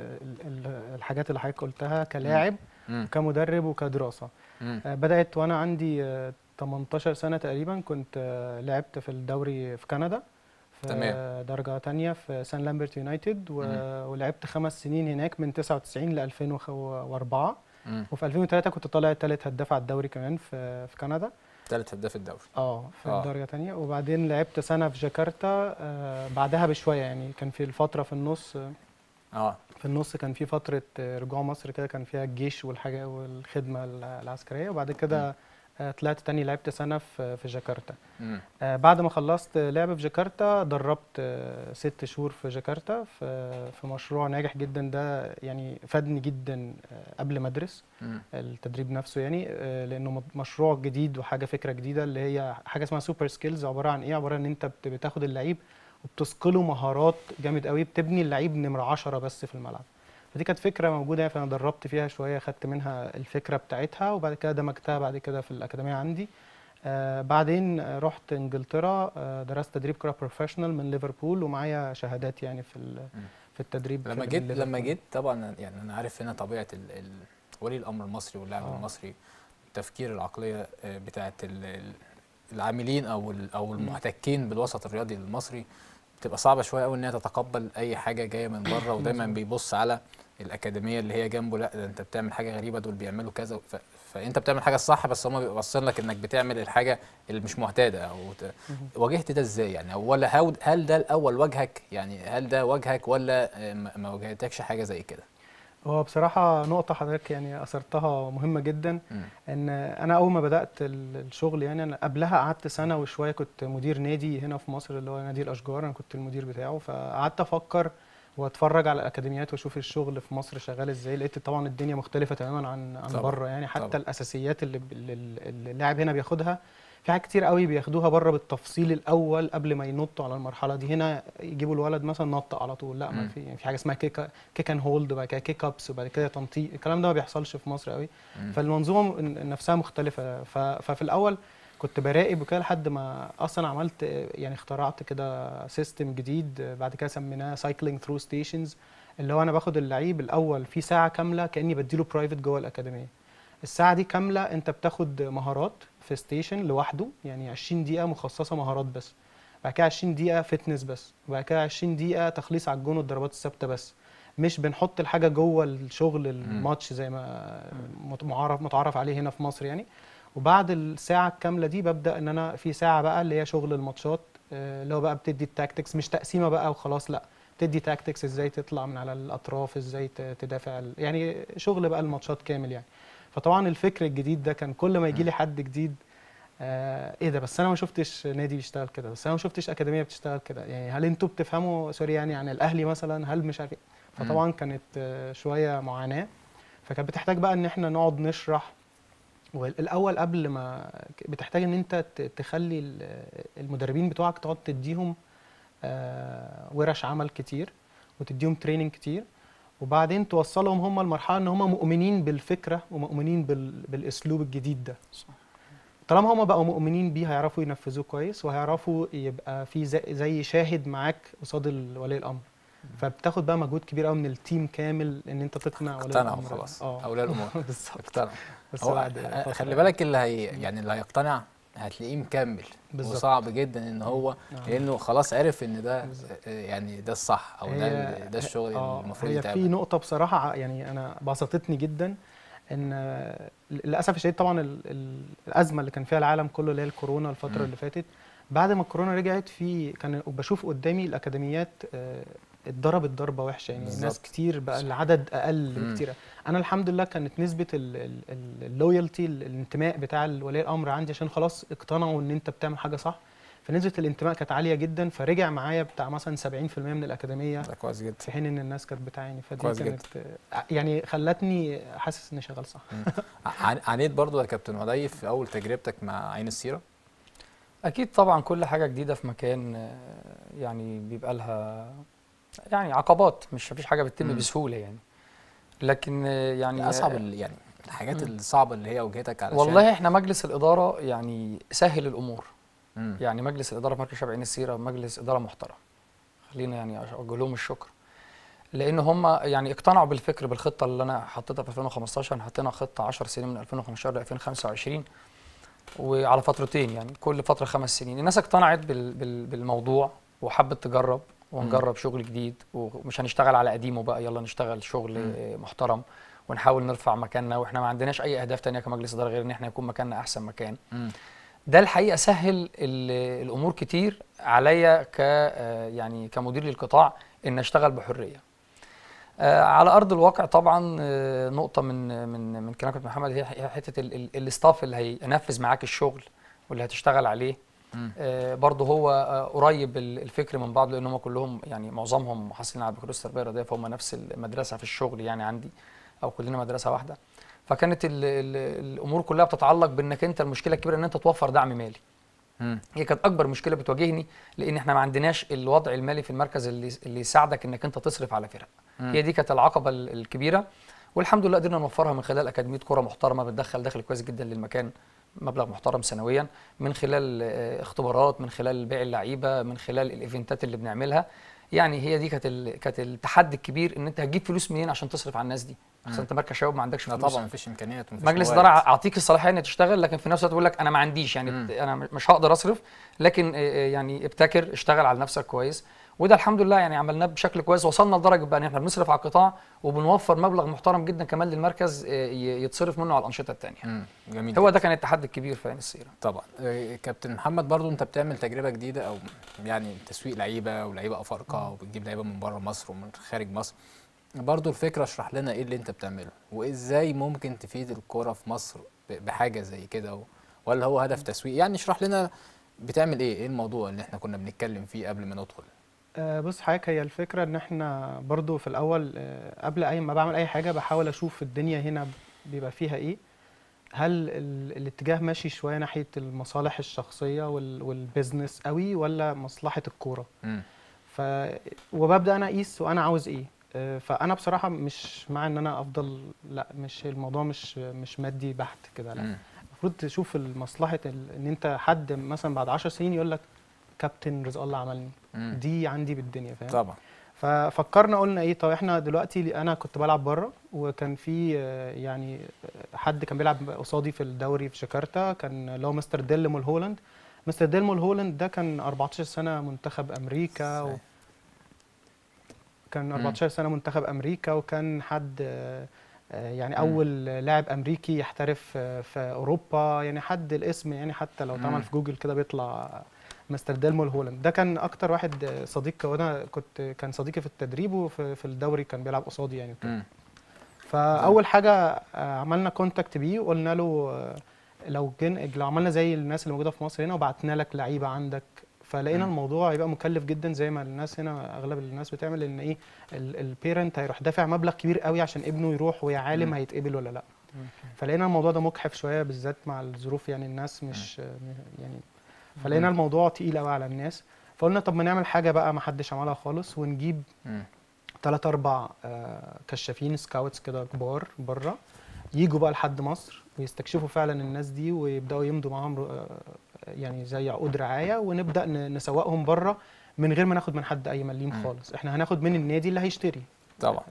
الحاجات اللي حضرتك قلتها، كلاعب وكمدرب وكدراسه. بدات وانا عندي 18 سنه تقريبا، كنت لعبت في الدوري في كندا في درجه ثانيه في سان لامبرت يونايتد، ولعبت 5 سنين هناك من 99 ل 2004. وفي 2003 كنت طالع ثالث هداف على الدوري كمان في كندا، ثالث هداف الدوري في الدرجه ثانيه. وبعدين لعبت سنه في جاكرتا بعدها بشويه، يعني كان في الفتره في النص في النص كان في فتره رجوع مصر كده، كان فيها الجيش والحاجه والخدمه العسكريه، وبعد كده طلعت تاني لعبت سنه في جاكرتا. بعد ما خلصت لعب في جاكرتا دربت 6 شهور في جاكرتا في مشروع ناجح جدا، ده يعني فادني جدا قبل ما ادرس التدريب نفسه، يعني لانه مشروع جديد وحاجه فكره جديده اللي هي حاجه اسمها سوبر سكيلز. عباره عن ايه؟ عباره ان انت بتاخد اللعيب وبتثقله مهارات جامد قوي، بتبني اللعيب نمره 10 بس في الملعب. فدي كانت فكره موجوده، فانا دربت فيها شويه، خدت منها الفكره بتاعتها وبعد كده دمجتها بعد كده في الاكاديميه عندي. بعدين رحت انجلترا، درست تدريب كره بروفيشنال من ليفربول، ومعايا شهادات يعني في التدريب. لما جيت طبعا يعني انا عارف هنا طبيعه ولي الامر المصري واللاعب المصري، التفكير العقليه بتاعه العاملين او المحتكين بالوسط الرياضي المصري بتبقى صعبه شويه قوي انها تتقبل اي حاجه جايه من بره، ودايما بيبص على الاكاديميه اللي هي جنبه، لا ده انت بتعمل حاجه غريبه، دول بيعملوا كذا، فانت بتعمل حاجه الصح بس هم بيبقوا باصين لك انك بتعمل الحاجه اللي مش معتاده. واجهت ده ازاي يعني؟ ولا هل ده الاول واجهك؟ يعني هل ده واجهك ولا ما واجهتكش حاجه زي كده؟ هو بصراحة نقطة حضرتك يعني أثرتها مهمة جدا، إن أنا أول ما بدأت الشغل يعني أنا قبلها قعدت سنة وشوية كنت مدير نادي هنا في مصر اللي هو نادي الأشجار، أنا كنت المدير بتاعه، فقعدت أفكر وأتفرج على الأكاديميات وأشوف الشغل في مصر شغال إزاي. لقيت طبعا الدنيا مختلفة تماما عن بره، يعني حتى الأساسيات اللي اللاعب هنا بياخدها في حاجات كتير قوي بياخدوها بره بالتفصيل الاول قبل ما ينطوا على المرحله دي. هنا يجيبوا الولد مثلا نط على طول، لا ما في، يعني في حاجه اسمها كيك اند هولد، وبعد كده كيك ابس، وبعد كده تنطيط. الكلام ده ما بيحصلش في مصر قوي، فالمنظومه نفسها مختلفه. ففي الاول كنت براقب وكده لحد ما اصلا عملت يعني اخترعت كده سيستم جديد، بعد كده سميناه سايكلينج ثرو ستيشنز، اللي هو انا باخد اللعيب الاول في ساعه كامله كاني بديله برايفت جوه الاكاديميه. الساعه دي كامله انت بتاخد مهارات في ستيشن لوحده، يعني 20 دقيقه مخصصه مهارات بس، بعد كده 20 دقيقه فتنس بس، وبعد كده 20 دقيقه تخليص على الجون والضربات الثابته بس. مش بنحط الحاجه جوه الشغل الماتش زي ما متعارف عليه هنا في مصر يعني. وبعد الساعه الكامله دي ببدا ان انا في ساعه بقى اللي هي شغل الماتشات، اللي هو بقى بتدي التاكتكس، مش تقسيمه بقى وخلاص، لا بتدي تاكتكس ازاي تطلع من على الاطراف، ازاي تدافع، يعني شغل بقى الماتشات كامل يعني. فطبعا الفكر الجديد ده كان كل ما يجي لي حد جديد ايه ده، بس انا ما شفتش نادي بيشتغل كده، بس انا ما شفتش اكاديميه بتشتغل كده، يعني هل انتوا بتفهموا سوري يعني عن الاهلي مثلا، هل مش عارف ايه. فطبعا كانت شويه معاناه، فكانت بتحتاج بقى ان احنا نقعد نشرح. والاول قبل ما بتحتاج ان انت تخلي المدربين بتوعك تقعد تديهم ورش عمل كتير، وتديهم تريننج كتير، وبعدين توصلهم هم لمرحله ان هم مؤمنين بالفكره ومؤمنين بالاسلوب الجديد ده. طالما هم بقوا مؤمنين بيه هيعرفوا ينفذوه كويس، وهيعرفوا يبقى في زي شاهد معاك قصاد ولي الامر. فبتاخد بقى مجهود كبير قوي من التيم كامل ان انت تقنع ولي الامر. اقتنعوا خلاص اولياء الامور بالظبط اقتنعوا. بس خلي بالك اللي يعني اللي هيقتنع هتلاقيه مكمل. بالزبط. وصعب جدا ان هو لانه خلاص عرف ان ده يعني ده الصح او ده الشغل المفروض يتعمل. هي في نقطه بصراحه يعني انا بسطتني جدا، ان للاسف الشديد طبعا الازمه اللي كان فيها العالم كله اللي هي الكورونا الفتره اللي فاتت، بعد ما الكورونا رجعت كان بشوف قدامي الاكاديميات اتضربت ضربه وحشه، يعني بالزبط. ناس كتير بقى العدد اقل بكتير. انا الحمد لله كانت نسبه اللويالتي الانتماء بتاع ولي الامر عندي عشان خلاص اقتنعوا ان انت بتعمل حاجه صح، فنسبه الانتماء كانت عاليه جدا، فرجع معايا بتاع مثلا 70% من الاكاديميه. ده كويس جدا. في حين ان الناس كانت بتعاني، فدي كانت يعني خلتني حاسس اني شغال صح. عانيت برضو يا كابتن ودي في اول تجربتك مع عين السيره؟ اكيد طبعا، كل حاجه جديده في مكان يعني بيبقى لها يعني عقبات، مش فيش حاجه بتتم بسهوله يعني، لكن يعني اصعب يعني الحاجات الصعبه اللي هي واجهتك علشان والله احنا مجلس الاداره يعني سهل الامور. يعني مجلس الاداره في مركز شباب عين السيره مجلس اداره محترم، خلينا يعني اوجه لهم الشكر، لان هم يعني اقتنعوا بالفكر بالخطه اللي انا حطيتها في 2015. احنا حطينا خطه 10 سنين من 2015 ل 2025 وعلى فترتين، يعني كل فتره 5 سنين. الناس اقتنعت بالموضوع وحبت تجرب ونجرب شغل جديد، ومش هنشتغل على قديمه بقى، يلا نشتغل شغل محترم ونحاول نرفع مكاننا، واحنا ما عندناش اي اهداف تانية كمجلس اداره غير ان احنا يكون مكاننا احسن مكان. ده الحقيقه سهل الامور كتير عليا يعني كمدير للقطاع ان اشتغل بحريه. على ارض الواقع طبعا نقطه من كلام كابتن محمد هي حته الاستاف اللي هينفذ معاك الشغل واللي هتشتغل عليه. برضه هو قريب الفكر من بعض، لان هم كلهم يعني معظمهم محصلين على بكالوريوس التربيه الرياضيه، فهم نفس المدرسه في الشغل يعني عندي، او كلنا مدرسه واحده. فكانت الامور كلها بتتعلق بانك انت المشكله الكبيره ان انت توفر دعم مالي. هي كانت اكبر مشكله بتواجهني، لان احنا ما عندناش الوضع المالي في المركز اللي يساعدك انك انت تصرف على فرق. هي دي كانت العقبه الكبيره، والحمد لله قدرنا نوفرها من خلال اكاديميه كره محترمه بتدخل دخل كويس جدا للمكان، مبلغ محترم سنويا، من خلال اختبارات، من خلال بيع اللعيبه، من خلال الايفنتات اللي بنعملها. يعني هي دي كانت التحدي الكبير، ان انت هتجيب فلوس منين عشان تصرف على الناس دي؟ اصل انت مركز شباب ما عندكش فلوس. طبعا مفيش امكانيات ومفيش مجلس اداره اعطيك الصلاحيه ان تشتغل، لكن في نفس الوقت بيقول لك انا ما عنديش، يعني انا مش هقدر اصرف، لكن يعني ابتكر، اشتغل على نفسك كويس. وده الحمد لله يعني عملناه بشكل كويس، وصلنا لدرجه بقى ان احنا بنصرف على القطاع وبنوفر مبلغ محترم جدا كمان للمركز يتصرف منه على الانشطه الثانيه. جميل. هو ده كان التحدي الكبير في عين السيره. طبعا. كابتن محمد برضو انت بتعمل تجربه جديده، او يعني تسويق لعيبه ولعيبه افارقه، وبتجيب لعيبه من بره مصر ومن خارج مصر. برضو الفكره اشرح لنا ايه اللي انت بتعمله، وازاي ممكن تفيد الكوره في مصر بحاجه زي كده، ولا هو هدف تسويق؟ يعني اشرح لنا بتعمل ايه الموضوع اللي احنا كنا بنتكلم فيه قبل ما ندخل. بص حضرتك، هي الفكره ان احنا برضو في الاول قبل ما بعمل اي حاجه بحاول اشوف الدنيا هنا بيبقى فيها ايه. هل الاتجاه ماشي شويه ناحيه المصالح الشخصيه والبيزنس قوي، ولا مصلحه الكوره؟ وببدا انا اقيس وانا عاوز ايه. فانا بصراحه مش مع ان انا افضل، لا، مش الموضوع مش مادي بحت كده، لا. المفروض تشوف المصلحه ان انت حد مثلا بعد 10 سنين يقول لك كابتن رزق الله عملني، دي عندي بالدنيا، فاهم؟ طبعا. ففكرنا قلنا ايه، طب احنا دلوقتي انا كنت بلعب بره، وكان في يعني حد كان بيلعب قصادي في الدوري في جاكرتا، كان اللي هو مستر ديلمو الهولند. مستر ديلمو الهولند ده كان 14 سنه منتخب امريكا، كان 14 سنه منتخب امريكا، وكان حد يعني اول لاعب امريكي يحترف في اوروبا، يعني حد الاسم يعني حتى لو اتعمل في جوجل كده بيطلع مستر ديلمو الهولند. ده كان اكتر واحد صديق، وانا كان صديقي في التدريب، وفي الدوري كان بيلعب قصادي يعني كده. فاول حاجه عملنا كونتاكت بيه، وقلنا له لو عملنا زي الناس اللي موجوده في مصر هنا وبعتنا لك لعيبه عندك، فلقينا الموضوع هيبقى مكلف جدا زي ما الناس هنا اغلب الناس بتعمل، ان ايه البيرنت هيروح دافع مبلغ كبير قوي عشان ابنه يروح، ويا عالم هيتقبل ولا لا. فلقينا الموضوع ده مجحف شويه، بالذات مع الظروف، يعني الناس مش يعني، فلقينا الموضوع تقيل قوي على الناس. فقلنا طب ما نعمل حاجه بقى ما حدش عملها خالص، ونجيب 3 4 كشافين سكاوتس كده كبار بره، يجوا بقى لحد مصر ويستكشفوا فعلا الناس دي ويبداوا يمضوا معاهم يعني زي عقود رعايه، ونبدا نسوقهم بره من غير ما ناخد من حد اي مليم خالص. احنا هناخد من النادي اللي هيشتري طبعا.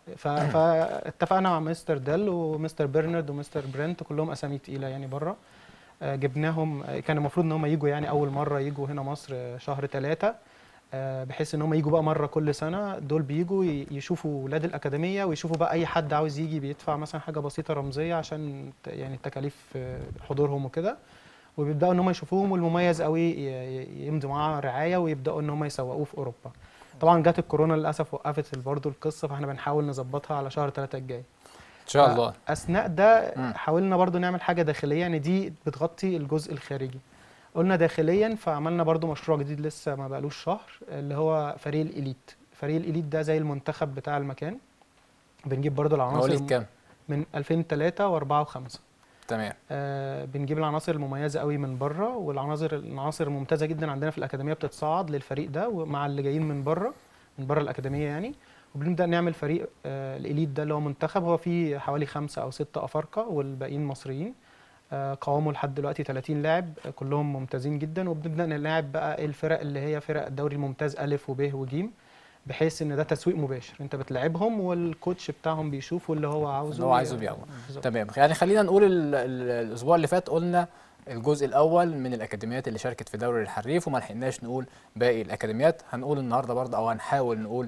فاتفقنا مع مستر ديل ومستر برنارد ومستر برنت، كلهم اسامي تقيله يعني بره. جبناهم، كان المفروض ان هم يجوا يعني اول مره يجوا هنا مصر شهر 3، بحيث ان هم يجوا بقى مره كل سنه. دول بيجوا يشوفوا ولاد الاكاديميه ويشوفوا بقى اي حد عاوز يجي بيدفع مثلا حاجه بسيطه رمزيه عشان يعني التكاليف حضورهم وكده، وبيبداوا ان هم يشوفوهم، والمميز قوي يمضوا معاه رعايه ويبداوا ان هم يسوقوه في اوروبا. طبعا جت الكورونا للاسف وقفت برضه القصه، فاحنا بنحاول نظبطها على شهر 3 الجاي ان شاء الله. اثناء ده حاولنا برضه نعمل حاجه داخليه، يعني دي بتغطي الجزء الخارجي. قلنا داخليا فعملنا برضو مشروع جديد لسه ما بقالوش شهر، اللي هو فريق الإليت. فريق الإليت ده زي المنتخب بتاع المكان، بنجيب برضو العناصر مواليد كام؟ من 2003 و4 و5. تمام. بنجيب العناصر المميزه قوي من بره، العناصر الممتازه جدا عندنا في الاكاديميه بتتصاعد للفريق ده ومع اللي جايين من بره الاكاديميه يعني. وبنبدا نعمل فريق الإليت ده اللي هو منتخب، هو فيه حوالي 5 أو 6 افارقه والباقيين مصريين. قواموا لحد دلوقتي 30 لاعب كلهم ممتازين جدا، وبنبدا نلعب بقى الفرق اللي هي فرق الدوري الممتاز الف وب وج، بحيث ان ده تسويق مباشر، انت بتلعبهم والكوتش بتاعهم بيشوفوا اللي هو عاوزه بيعمل. تمام. يعني خلينا نقول الاسبوع اللي فات قلنا الجزء الاول من الاكاديميات اللي شاركت في دوري الحريف وما لحقناش نقول باقي الاكاديميات. هنقول النهارده برضه او هنحاول نقول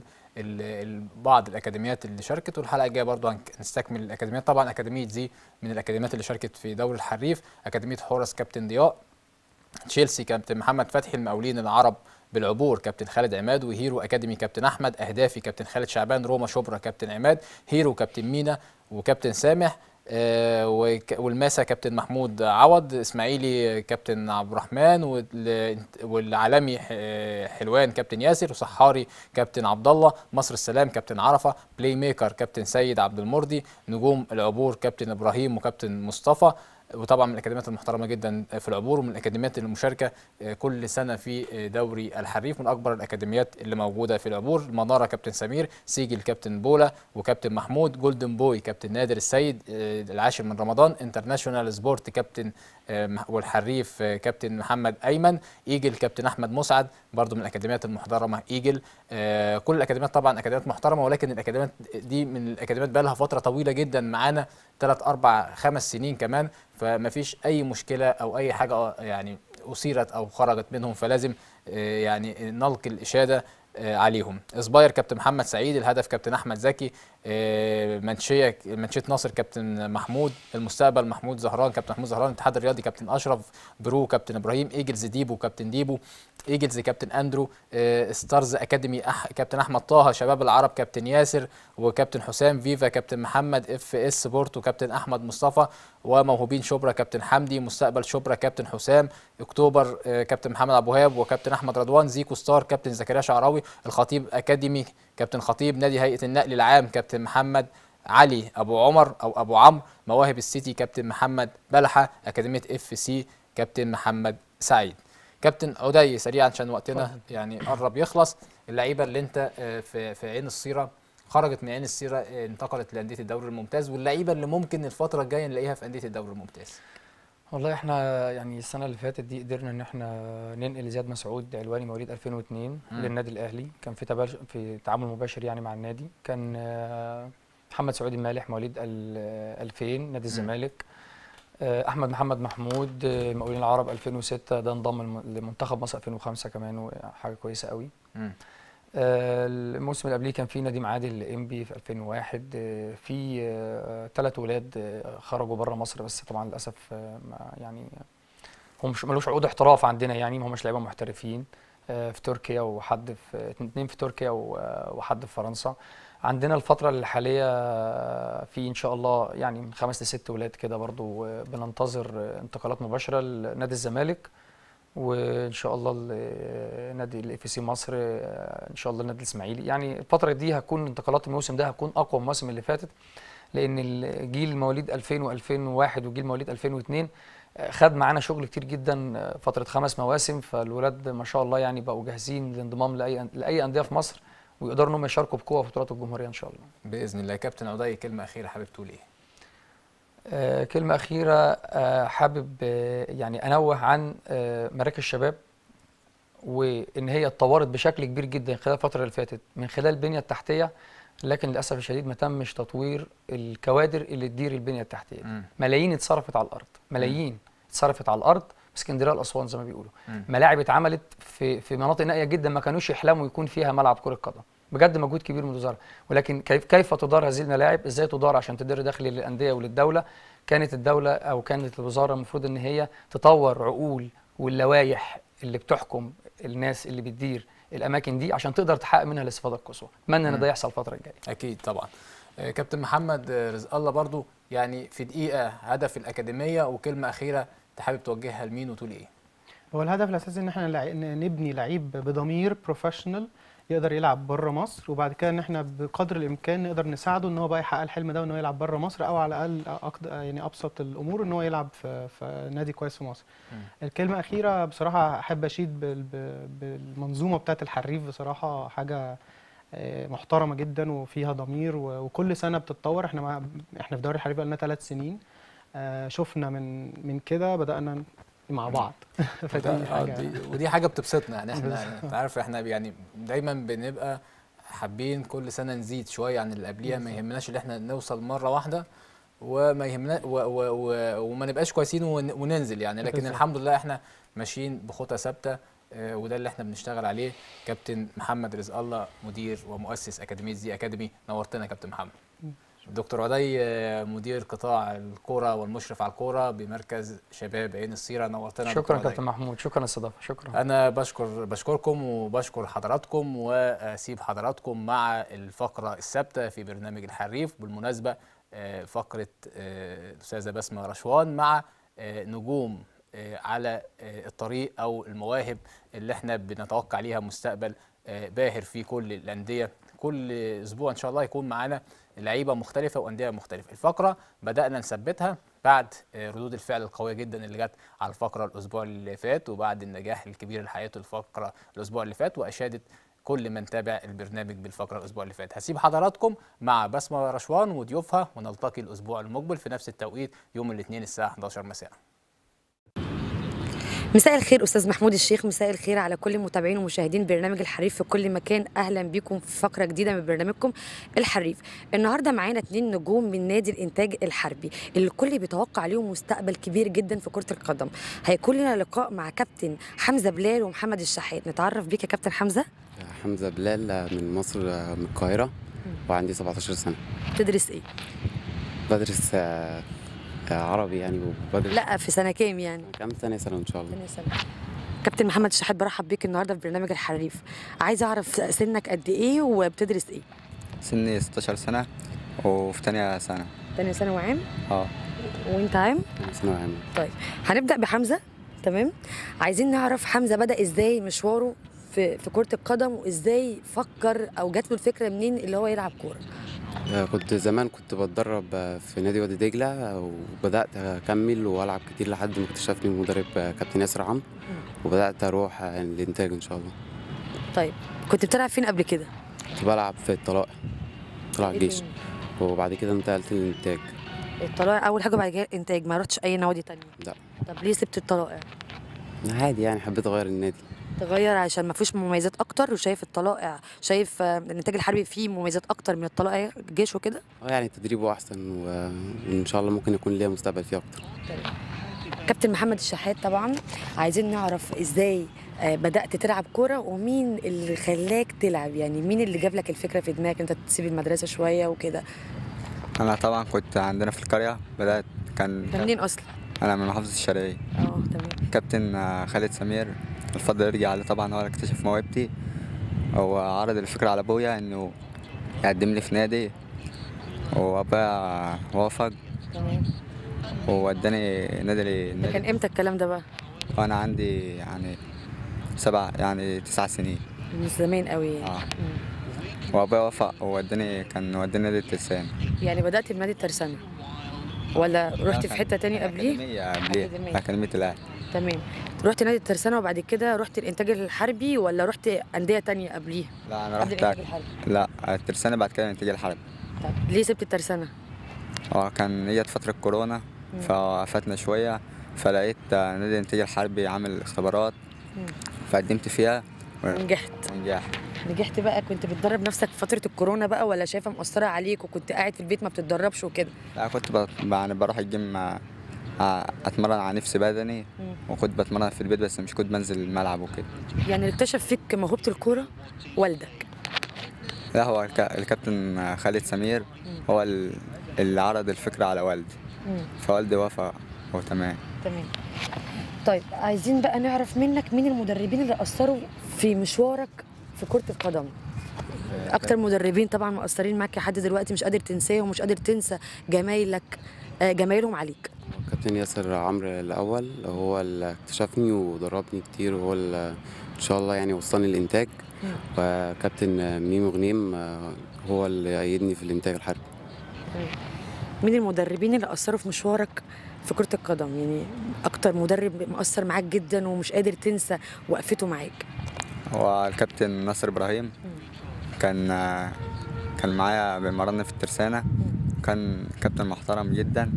بعض الاكاديميات اللي شاركت، والحلقه الجايه برضه هنستكمل الاكاديميات. طبعا اكاديميه زي من الاكاديميات اللي شاركت في دوري الحريف، اكاديميه حورس كابتن ضياء، تشيلسي كابتن محمد فتحي، المقاولين العرب بالعبور كابتن خالد عماد، وهيرو اكاديمي كابتن احمد، اهدافي كابتن خالد شعبان، روما شبرا كابتن عماد، هيرو كابتن مينا وكابتن سامح، والماسا كابتن محمود عوض، اسماعيلي كابتن عبد الرحمن، والعالمي حلوان كابتن ياسر، وصحاري كابتن عبد الله، مصر السلام كابتن عرفه، بلاي ميكر كابتن سيد عبد المرضي، نجوم العبور كابتن ابراهيم وكابتن مصطفى. وطبعا من الاكاديميات المحترمه جدا في العبور، ومن الاكاديميات المشاركه كل سنه في دوري الحريف، من اكبر الاكاديميات اللي موجوده في العبور. المناره كابتن سمير، سيجل كابتن بولا وكابتن محمود، جولدن بوي كابتن نادر السيد، العاشر من رمضان، انترناشونال سبورت كابتن والحريف كابتن محمد ايمن، ايجل كابتن احمد مسعد، برضو من الاكاديميات المحترمه ايجل. كل الاكاديميات طبعا اكاديميات محترمه، ولكن الاكاديميات دي من الاكاديميات بقى لها فتره طويله جدا معانا، 3 4 5 سنين كمان، فما فيش اي مشكله او اي حاجه يعني اثيرت او خرجت منهم، فلازم يعني نلقي الاشاده عليهم. اسباير كابتن محمد سعيد، الهدف كابتن احمد زكي، منشيه ناصر كابتن محمود، المستقبل محمود زهران كابتن محمود زهران، الاتحاد الرياضي كابتن اشرف، برو كابتن ابراهيم، ايجلز ديبو كابتن ديبو، ايجلز كابتن اندرو، ستارز اكاديمي كابتن احمد طه، شباب العرب كابتن ياسر وكابتن حسام، فيفا كابتن محمد، اف اس بورتو كابتن احمد مصطفى، وموهوبين شبرا كابتن حمدي، مستقبل شبرا كابتن حسام، اكتوبر كابتن محمد ابو وهاب وكابتن احمد رضوان، زيكو ستار كابتن زكريا شعراوي، الخطيب اكاديمي كابتن خطيب، نادي هيئه النقل العام كابتن محمد علي ابو عمر او ابو عمرو، مواهب السيتي كابتن محمد بلحه، اكاديميه اف سي كابتن محمد سعيد. كابتن عدي سريعا عشان وقتنا يعني قرب يخلص، اللعيبه اللي انت في عين السيره خرجت من عين السيره انتقلت لانديه الدوري الممتاز، واللعيبه اللي ممكن الفتره الجايه نلاقيها في انديه الدوري الممتاز. والله احنا يعني السنه اللي فاتت دي قدرنا ان احنا ننقل زياد مسعود علواني مواليد 2002 للنادي الاهلي، كان في تعامل مباشر يعني مع النادي. كان محمد سعودي مالح مواليد 2000 نادي الزمالك، احمد محمد محمود مقاولين العرب 2006 ده انضم لمنتخب مصر 2005 كمان، وحاجه كويسه قوي. الموسم اللي قبليه كان في نديم عادل انبي في 2001، في 3 ولاد خرجوا بره مصر، بس طبعا للاسف يعني هم ملوش عقود احتراف عندنا، يعني ما همش لعيبه محترفين، في تركيا وحد في 2 في تركيا وحد في فرنسا. عندنا الفترة الحالية في إن شاء الله يعني من 5 ل 6 ولاد كده برضو، بننتظر انتقالات مباشرة لنادي الزمالك، وإن شاء الله نادي الاف سي مصر، إن شاء الله النادي الإسماعيلي. يعني الفترة دي هتكون انتقالات الموسم ده هتكون أقوى من الموسم اللي فاتت، لأن الجيل مواليد 2000 و2001 وجيل مواليد 2002 خد معانا شغل كتير جدا فترة 5 مواسم، فالولاد ما شاء الله يعني بقوا جاهزين للانضمام لأي أندية في مصر، ويقدروا ان هم يشاركوا بقوه في بطولات الجمهوريه ان شاء الله. باذن الله. كابتن عدي، كلمه اخيره حابب تقول ايه؟ كلمه اخيره، حابب يعني انوه عن مراكز الشباب، وان هي اتطورت بشكل كبير جدا خلال الفتره اللي فاتت من خلال البنيه التحتيه، لكن للاسف الشديد ما تمش تطوير الكوادر اللي تدير البنيه التحتيه. ملايين اتصرفت على الارض، ملايين اتصرفت على الارض، اسكندريه الاسوان زي ما بيقولوا. ملاعب اتعملت في مناطق نائيه جدا ما كانوش يحلموا يكون فيها ملعب كره قدم. بجد مجهود كبير من الوزاره، ولكن كيف تدار هذه الملاعب؟ ازاي تدار عشان تدير دخل للانديه وللدوله؟ كانت الدوله او كانت الوزاره المفروض ان هي تطور عقول واللوائح اللي بتحكم الناس اللي بتدير الاماكن دي عشان تقدر تحقق منها الاستفاده القصوى. اتمنى ان ده يحصل الفتره الجايه. اكيد طبعا. كابتن محمد رزق الله، برضو يعني في دقيقه هدف الاكاديميه وكلمه اخيره حابب توجهها لمين وتقول ايه؟ هو الهدف الاساسي ان احنا نبني لعيب بضمير بروفيشنال يقدر يلعب بره مصر، وبعد كده ان احنا بقدر الامكان نقدر نساعده ان هو بقى يحقق الحلم ده وان هو يلعب بره مصر، او على الاقل يعني ابسط الامور ان هو يلعب في نادي كويس في مصر. الكلمه الاخيره بصراحه احب اشيد بالمنظومه بتاعه الحريف، بصراحه حاجه محترمه جدا وفيها ضمير، وكل سنه بتتطور. احنا في دوري الحريف بقى لنا 3 سنين، شفنا من كده بدانا مع بعض. ودي حاجه بتبسطنا يعني. احنا انت عارف احنا يعني دايما بنبقى حابين كل سنه نزيد شويه عن اللي قبليها، ما يهمناش ان احنا نوصل مره واحده وما يهمنا وما نبقاش كويسين وننزل يعني، لكن الحمد لله احنا ماشيين بخطى ثابته، وده اللي احنا بنشتغل عليه. كابتن محمد رزق الله، مدير ومؤسس اكاديميه زي اكاديمي، نورتنا كابتن محمد. دكتور عدي، مدير قطاع الكوره والمشرف على الكوره بمركز شباب عين السيره، نورتنا. شكرا كابتن محمود، شكرا الاستضافه. شكرا. انا بشكركم وبشكر حضراتكم، واسيب حضراتكم مع الفقره الثابته في برنامج الحريف. بالمناسبه فقره الاستاذه بسمه رشوان مع نجوم على الطريق او المواهب اللي احنا بنتوقع ليها مستقبل باهر في كل الانديه. كل اسبوع ان شاء الله يكون معانا لعيبه مختلفه وانديه مختلفه. الفقره بدانا نثبتها بعد ردود الفعل القويه جدا اللي جت على الفقره الاسبوع اللي فات، وبعد النجاح الكبير اللي حققته الفقره الاسبوع اللي فات، واشادت كل من تابع البرنامج بالفقره الاسبوع اللي فات. هسيب حضراتكم مع بسمه رشوان وضيوفها، ونلتقي الاسبوع المقبل في نفس التوقيت يوم الاثنين الساعه 11 مساء. مساء الخير أستاذ محمود الشيخ، مساء الخير على كل متابعين ومشاهدين برنامج الحريف في كل مكان. أهلا بكم في فقرة جديدة من برنامجكم الحريف. النهاردة معانا 2 نجوم من نادي الإنتاج الحربي اللي الكل بيتوقع عليهم مستقبل كبير جدا في كرة القدم. هيكون لنا لقاء مع كابتن حمزة بلال ومحمد الشحات. نتعرف بيك يا كابتن حمزة. حمزة بلال من مصر، من القاهرة، وعندي 17 سنة. تدرس إيه؟ بدرس عربي يعني. لا، في سنة كام يعني؟ كام سنة إن شاء الله. ثانية سنة. كابتن محمد الشحات، برحب بيك النهارده في برنامج الحريف. عايزة أعرف سنك قد إيه وبتدرس إيه؟ سني 16 سنة وفي تانية سنة. تانية سنة وعام؟ اه. وأنت عام؟ سنة وعام. طيب هنبدأ بحمزة. تمام؟ عايزين نعرف حمزة بدأ إزاي مشواره في كرة القدم، وإزاي فكر أو جات له الفكرة منين اللي هو يلعب كورة؟ كنت زمان بتدرب في نادي وادي دجلة، وبدأت أكمل وألعب كتير لحد ما اكتشفني المدرب كابتن ياسر عمرو، وبدأت أروح الإنتاج إن شاء الله. طيب كنت بتلعب فين قبل كده؟ كنت بلعب في طلائع الجيش، وبعد كده انتقلت للإنتاج. الطلائع أول حاجة، بعد كده الإنتاج، ما رحتش أي نوادي تانية؟ لا. طب ليه سبت الطلائع؟ عادي يعني، حبيت أغير النادي. تغير عشان ما فيش مميزات اكتر، وشايف الطلائع، شايف الانتاج الحربي فيه مميزات اكتر من الطلائع الجيش وكده؟ يعني تدريبه احسن، وان شاء الله ممكن يكون ليا مستقبل فيه اكتر. كابتن محمد الشحات، طبعا عايزين نعرف ازاي بدات تلعب كوره، ومين اللي خلاك تلعب؟ يعني مين اللي جاب لك الفكره في دماغك انت تسيب المدرسه شويه وكده؟ انا طبعا كنت عندنا في القريه، بدات كان منين اصلا؟ انا من محافظه الشرقيه. تمام. كابتن خالد سمير، الفضل يرجع عليه طبعا، هو اللي اكتشف موهبتي. هو عرض الفكره على ابويا انه يقدم لي في نادي، وابويا وافق. تمام. ووداني نادي. ده كان امتى الكلام ده بقى؟ وانا عندي يعني 9 سنين. من زمان قوي يعني. وابويا وافق ووداني، كان وداني نادي الترسانة. يعني بدات بنادي الترسانة ولا رحت في حته تانية قبليه؟ أكاديمية قبليه، أكاديمية الأهلي. تمام. رحت نادي الترسانة وبعد كده رحت الانتاج الحربي ولا رحت انديه تانية قبليها؟ لا انا قبل رحت الانتاج الحربي. لا الترسانة بعد كده الانتاج الحربي. طب ليه سبت الترسانة؟ كان هي فترة كورونا فوقفتنا شوية، فلقيت نادي الانتاج الحربي عامل اختبارات فقدمت فيها ونجحت. نجحت بقى. كنت بتدرب نفسك في فترة الكورونا بقى ولا شايفها مؤثرة عليك وكنت قاعد في البيت ما بتتدربش وكده؟ لا كنت يعني بروح الجيم اتمرن على نفس بدني، وكنت بتمرن في البيت بس مش كنت بنزل الملعب وكده. يعني اللي اكتشف فيك موهبة الكورة والدك؟ لا هو الكابتن خالد سمير هو اللي عرض الفكرة على والدي، فوالدي وافق وتمام. تمام. طيب عايزين بقى نعرف منك مين المدربين اللي أثروا في مشوارك في كرة القدم؟ أكتر مدربين طبعا مؤثرين معاك لحد دلوقتي مش قادر تنساهم ومش قادر تنسى جمايلهم عليك. كابتن ياسر عمرو الأول هو اللي اكتشفني ودربني كتير، وهو اللي إن شاء الله يعني وصلني الإنتاج. وكابتن ميمو غنيم هو اللي أيدني في الإنتاج الحربي. مين المدربين اللي أثروا في مشوارك في كرة القدم؟ يعني أكتر مدرب مؤثر معاك جدا ومش قادر تنسى وقفته معاك؟ هو الكابتن ناصر إبراهيم، كان معايا بيمرني في الترسانة، كان كابتن محترم جدا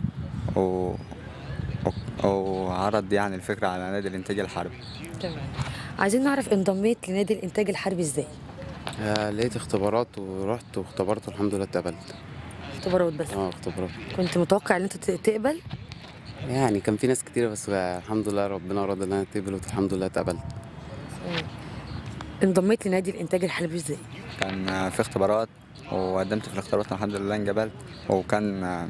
وعرض يعني الفكرة على نادي الإنتاج الحربي. تمام. عايزين نعرف انضميت لنادي الإنتاج الحربي إزاي؟ لقيت اختبارات ورحت واختبرت والحمد لله اتقبلت. اختبارات بس؟ اختبارات. كنت متوقع ان انت تقبل؟ يعني كان في ناس كتيرة بس الحمد لله ربنا رضى ان انا اتقبل والحمد لله اتقبلت. انضميت لنادي الانتاج الحربي ازاي؟ كان في اختبارات وقدمت في الاختبارات الحمد لله انقبلت، وكان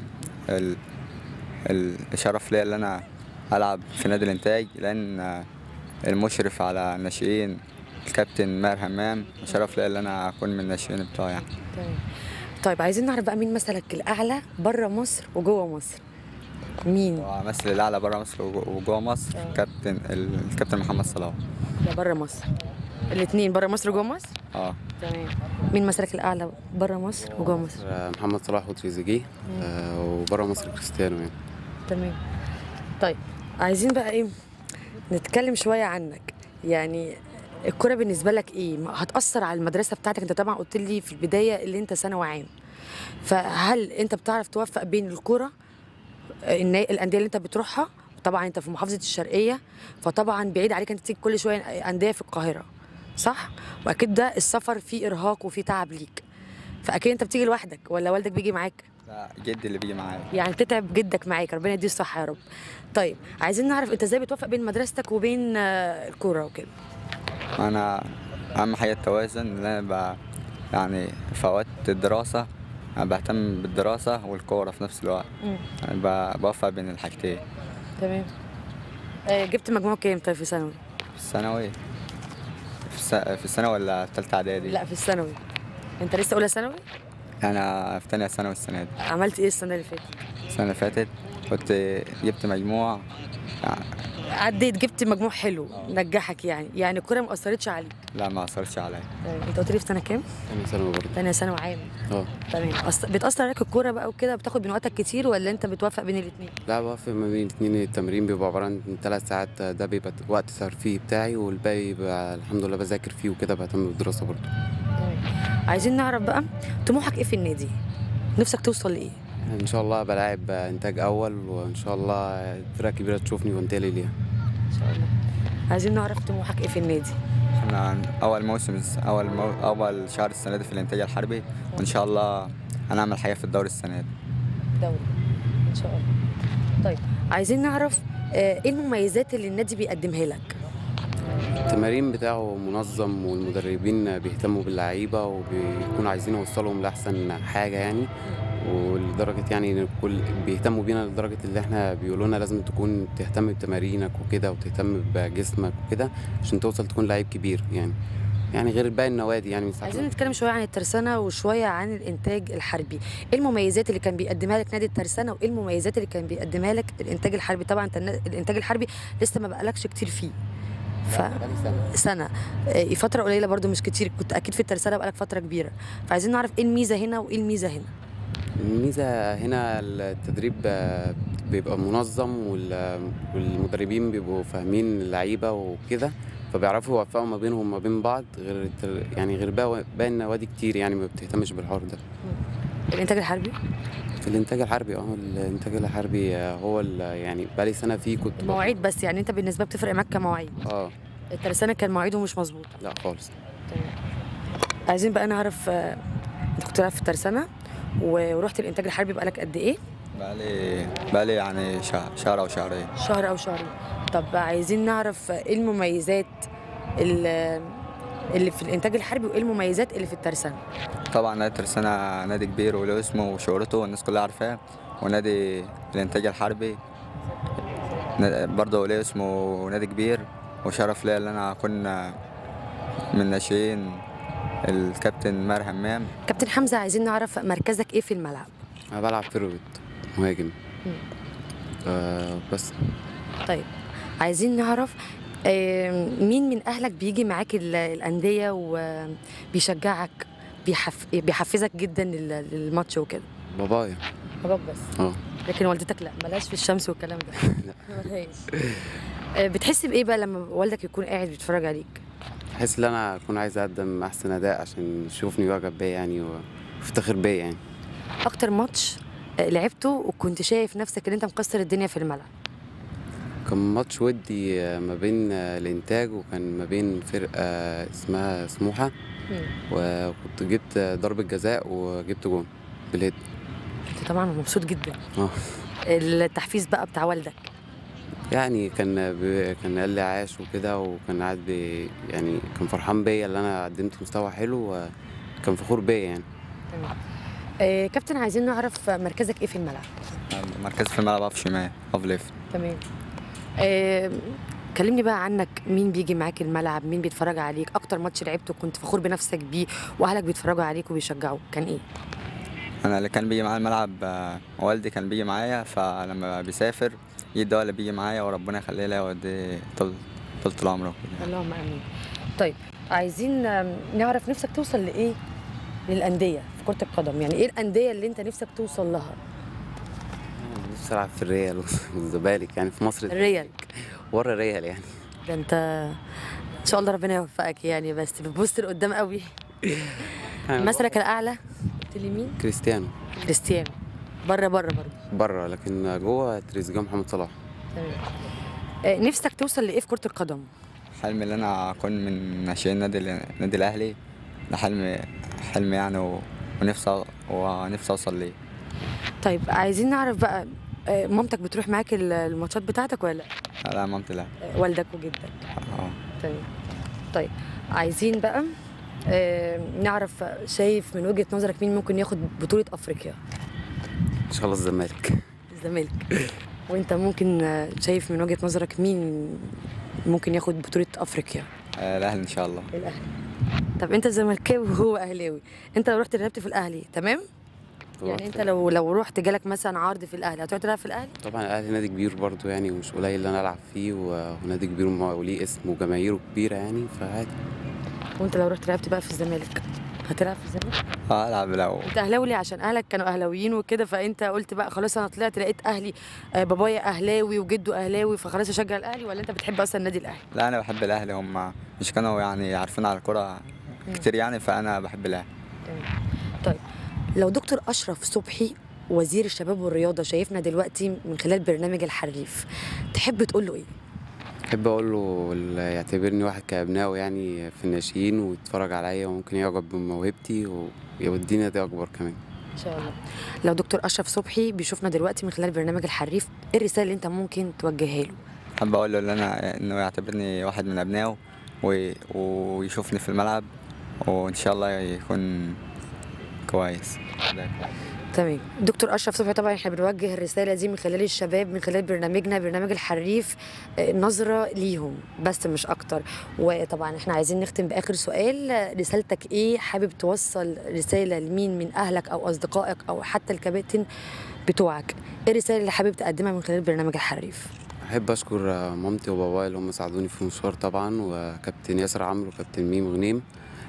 الشرف ليا ان انا العب في نادي الانتاج، لان المشرف على الناشئين الكابتن ماهر همام، شرف ليا ان انا اكون من الناشئين بتوعه يعني. طيب عايزين نعرف بقى مين مثلك الاعلى بره مصر وجوه مصر؟ مين؟ مثل الاعلى بره مصر وجوه مصر الكابتن محمد صلاح. ده بره مصر. الاثنين بره مصر وجوه مصر؟ تمام. مين مثلك الاعلى بره مصر وجوه مصر؟ محمد صلاح وتريزيجيه، وبره مصر كريستيانو يعني. تمام. طيب عايزين بقى ايه نتكلم شويه عنك. يعني الكرة بالنسبة لك ايه؟ هتأثر على المدرسة بتاعتك؟ انت طبعا قلت لي في البداية اللي انت ثانوي عام، فهل انت بتعرف توفق بين الكرة الأندية اللي انت بتروحها؟ طبعا انت في محافظة الشرقية، فطبعا بعيد عليك انت تيجي كل شوية أندية في القاهرة، صح؟ وأكيد ده السفر فيه إرهاق وفيه تعب ليك، فأكيد انت بتيجي لوحدك ولا والدك بيجي معاك؟ لا جدي اللي بيجي معايا. يعني بتتعب جدك معاك، ربنا يديه الصحة يا رب. طيب عايزين نعرف انت ازاي بتوفق بين مدرستك وبين الكورة وكده؟ انا اهم حاجه التوازن، ان انا يعني في اوقات الدراسه انا بهتم بالدراسه والكوره في نفس الوقت. يعني بوفق بين الحاجتين. تمام. جبت مجموع كام طيب في ثانوي؟ في الثانوي في الثانوي ولا في ثالثه اعدادي؟ لا في الثانوي. انت لسه اولى ثانوي؟ انا في ثانيه ثانوي السنه دي. عملت ايه السنه اللي فاتت؟ السنه اللي فاتت كنت جبت مجموع عديت، جبت مجموع حلو نجحك يعني الكوره ما اثرتش عليك؟ لا ما اثرتش عليا. انت قلت لي في سنه كام؟ ثانيه ثانوي برضه. ثانيه ثانوي عام. تمام. بتاثر عليك الكوره بقى وكده، بتاخد من وقتك كتير ولا انت بتوفق بين الاثنين؟ لا بوفق ما بين الاثنين. التمرين بيبقى عباره عن 3 ساعات، ده بيبقى وقت الترفيه بتاعي، والباقي بيبقى الحمد لله بذاكر فيه وكده، بهتم بالدراسه برضه. عايزين نعرف بقى طموحك ايه في النادي؟ نفسك توصل لايه؟ ان شاء الله بلاعب انتاج اول، وان شاء الله فرقه كبيره تشوفني وانتقل ليها ان شاء الله. عايزين نعرف طموحك ايه في النادي؟ احنا اول موسم اول شهر السنه دي في الانتاج الحربي، وان شاء الله هنعمل حاجه في الدوري السنه دي. دوري ان شاء الله. طيب عايزين نعرف ايه المميزات اللي النادي بيقدمها لك؟ التمارين بتاعه منظم، والمدربين بيهتموا باللعيبه وبيكونوا عايزين يوصلهم لاحسن حاجه يعني، ولدرجه يعني ان الكل بيهتموا بينا لدرجه اللي احنا بيقولوا لنا لازم تكون تهتم بتمارينك وكده وتهتم بجسمك وكده عشان توصل تكون لعيب كبير يعني غير باقي النوادي يعني. عايزين نتكلم شويه عن الترسانه وشويه عن الانتاج الحربي. ايه المميزات اللي كان بيقدمها لك نادي الترسانه وايه المميزات اللي كان بيقدمها لك الانتاج الحربي؟ طبعا انت الانتاج الحربي لسه ما بقالكش كتير فيه، سنة فترة قليلة برضو مش كتير، كنت أكيد في الترسانة بقالك فترة كبيرة، فعايزين نعرف إيه الميزة هنا وإيه الميزة هنا؟ الميزة هنا التدريب بيبقى منظم والمدربين بيبقوا فاهمين اللعيبة وكده، فبيعرفوا يوفقوا ما بينهم وما بين بعض، غير باقي النوادي كتير يعني ما بتهتمش بالحوار ده. الانتاج الحربي؟ الانتاج الحربي الانتاج الحربي هو يعني بقالي سنة فيه كنت مواعيد بس، يعني انت بالنسبة بتفرق معاك كمواعيد؟ الترسانة كان مواعيده مش مظبوط؟ لا خالص. عايزين بقى نعرف انت كنت بتلعب في الترسانة ورحت الانتاج الحربي بقالك قد ايه؟ بقالي يعني شهر او شهرين. شهر او شهرين. طب عايزين نعرف ايه المميزات اللي في الانتاج الحربي وايه المميزات اللي في الترسانة؟ طبعا نادي الترسانة نادي كبير وله اسمه وشهرته والناس كلها عارفاه، ونادي الانتاج الحربي برضه له اسمه ونادي كبير، وشرف ليا ان انا اكون من ناشئين الكابتن ماهر همام. كابتن حمزة، عايزين نعرف مركزك ايه في الملعب؟ انا بلعب فيرود مهاجم. بس. طيب عايزين نعرف مين من اهلك بيجي معاك الانديه وبيشجعك بيحفزك جدا للماتش وكده؟ بابايا. باباك بس؟ لكن والدتك لا، مالهاش في الشمس والكلام ده؟ لا مالهاش. بتحس بايه بقى لما والدك يكون قاعد بيتفرج عليك؟ بحس ان انا اكون عايز اقدم احسن اداء عشان يشوفني ويعجب بيا يعني ويفتخر بيا يعني. اكتر ماتش لعبته وكنت شايف نفسك ان انت مكسر الدنيا في الملعب؟ كان ماتش ودي ما بين الانتاج وكان ما بين فرقه اسمها سموحه، وكنت جبت ضربه جزاء وجبت جون بالهيد. انت طبعا مبسوط جدا. التحفيز بقى بتاع والدك يعني كان قال لي عاش وكده، وكان قاعد يعني كان فرحان بيا اللي انا قدمت مستوى حلو، وكان فخور بيا يعني. تمام. كابتن، عايزين نعرف مركزك ايه في الملعب؟ مركزي في الملعب هاف شمال، هاف ليفت. تمام. كلمني بقى عنك، مين بيجي معاك الملعب؟ مين بيتفرج عليك؟ اكتر ماتش لعبته كنت فخور بنفسك بيه واهلك بيتفرجوا عليك وبيشجعوك كان ايه؟ انا اللي كان بيجي معايا الملعب والدي كان بيجي معايا، فلما بيسافر يدي هو اللي بيجي معايا، وربنا يخليه لي ويوديه طول العمر وكده. اللهم امين. طيب عايزين نعرف نفسك توصل لايه للانديه في كره القدم؟ يعني ايه الانديه اللي انت نفسك توصل لها؟ نفسي العب في الريال والزمالك يعني في مصر. الريال؟ ورا الريال يعني. ده انت ان شاء الله ربنا يوفقك يعني، بس بتبص لقدام قوي. مثلك الاعلى؟ قلت لي مين؟ كريستيانو. بره لكن جوه تريزيجيه محمد صلاح. تمام. نفسك توصل لايه في كره القدم؟ حلمي ان انا اكون من ناشئين نادي الاهلي، ده حلم يعني، ونفسي اوصل ليه. طيب عايزين نعرف بقى، مامتك بتروح معاك الماتشات بتاعتك ولا لا؟ لا مامتي لا. والدك وجدك؟ تمام. طيب عايزين بقى نعرف، شايف من وجهة نظرك مين ممكن ياخد بطولة افريقيا؟ ان شاء الله الزمالك. وانت ممكن شايف من وجهة نظرك مين ممكن ياخد بطولة افريقيا؟ الاهلي ان شاء الله. الاهلي. طب انت زملكاوي وهو اهلاوي، انت لو رحت لعبت في الاهلي تمام؟ يعني انت لو رحت جالك مثلا عرض في الاهلي هتروح تلعب في الاهلي؟ طبعا الاهلي نادي كبير برضو يعني، ومش قليل اللي انا العب فيه، ونادي كبير وليه اسم وجماهيره كبيره يعني، فعادي. وانت لو رحت لعبت بقى في الزمالك هتلعب في الزمالك؟ العب لو. انت اهلاوي ليه؟ عشان اهلك كانوا اهلاويين وكده، فانت قلت بقى خلاص انا طلعت لقيت اهلي، بابايا اهلاوي وجده اهلاوي، فخلاص اشجع الاهلي؟ ولا انت بتحب اصلا النادي الاهلي؟ لا انا بحب الاهلي، هم مش كانوا يعني عارفين على الكوره كتير يعني، فانا بحب الاهلي. طيب لو دكتور اشرف صبحي وزير الشباب والرياضه شايفنا دلوقتي من خلال برنامج الحريف، تحب تقول له ايه؟ احب اقول له يعتبرني واحد كابنائه يعني في الناشئين، ويتفرج عليا وممكن يعجب بموهبتي ويوديني نادي اكبر كمان ان شاء الله. لو دكتور اشرف صبحي بيشوفنا دلوقتي من خلال برنامج الحريف، ايه الرساله اللي انت ممكن توجهها له؟ احب اقول له انه يعتبرني واحد من ابنائه ويشوفني في الملعب، وان شاء الله يكون كويس. تمام. دكتور اشرف صبحي، طبعا احنا بنوجه الرساله دي من خلال الشباب، من خلال برنامجنا برنامج الحريف، نظره ليهم بس مش اكتر. وطبعا احنا عايزين نختم باخر سؤال، رسالتك ايه؟ حابب توصل رساله لمين من اهلك او اصدقائك او حتى الكباتن بتوعك؟ ايه الرساله اللي حابب تقدمها من خلال برنامج الحريف؟ احب اشكر مامتي وبابايا اللي هم ساعدوني في المشوار طبعا، وكابتن ياسر عمرو وكابتن ميم غنيم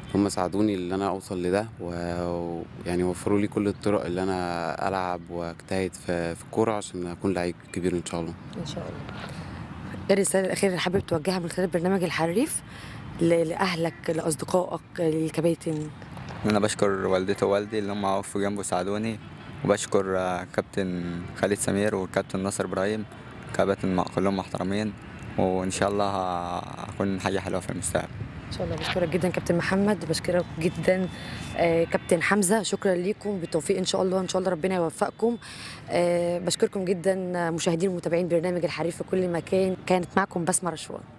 هم ساعدوني ان انا اوصل لده، ويعني وفروا لي كل الطرق اللي انا العب واجتهد في الكوره عشان اكون لعيب كبير ان شاء الله. ان شاء الله. ايه الرساله الاخيره اللي حابب توجهها من خلال برنامج الحريف لاهلك، لاصدقائك، للكباتن؟ انا بشكر والدتي ووالدي اللي هم وقفوا جنبي وساعدوني، وبشكر كابتن خالد سمير والكابتن ناصر ابراهيم، كباتن كلهم محترمين، وان شاء الله هكون حاجه حلوه في المستقبل ان شاء الله. بشكرك جدا كابتن محمد، بشكرك جدا كابتن حمزه، شكرا ليكم، بالتوفيق ان شاء الله، ان شاء الله ربنا يوفقكم. بشكركم جدا مشاهدين ومتابعين برنامج الحريف في كل مكان، كانت معكم بسمة رشوان.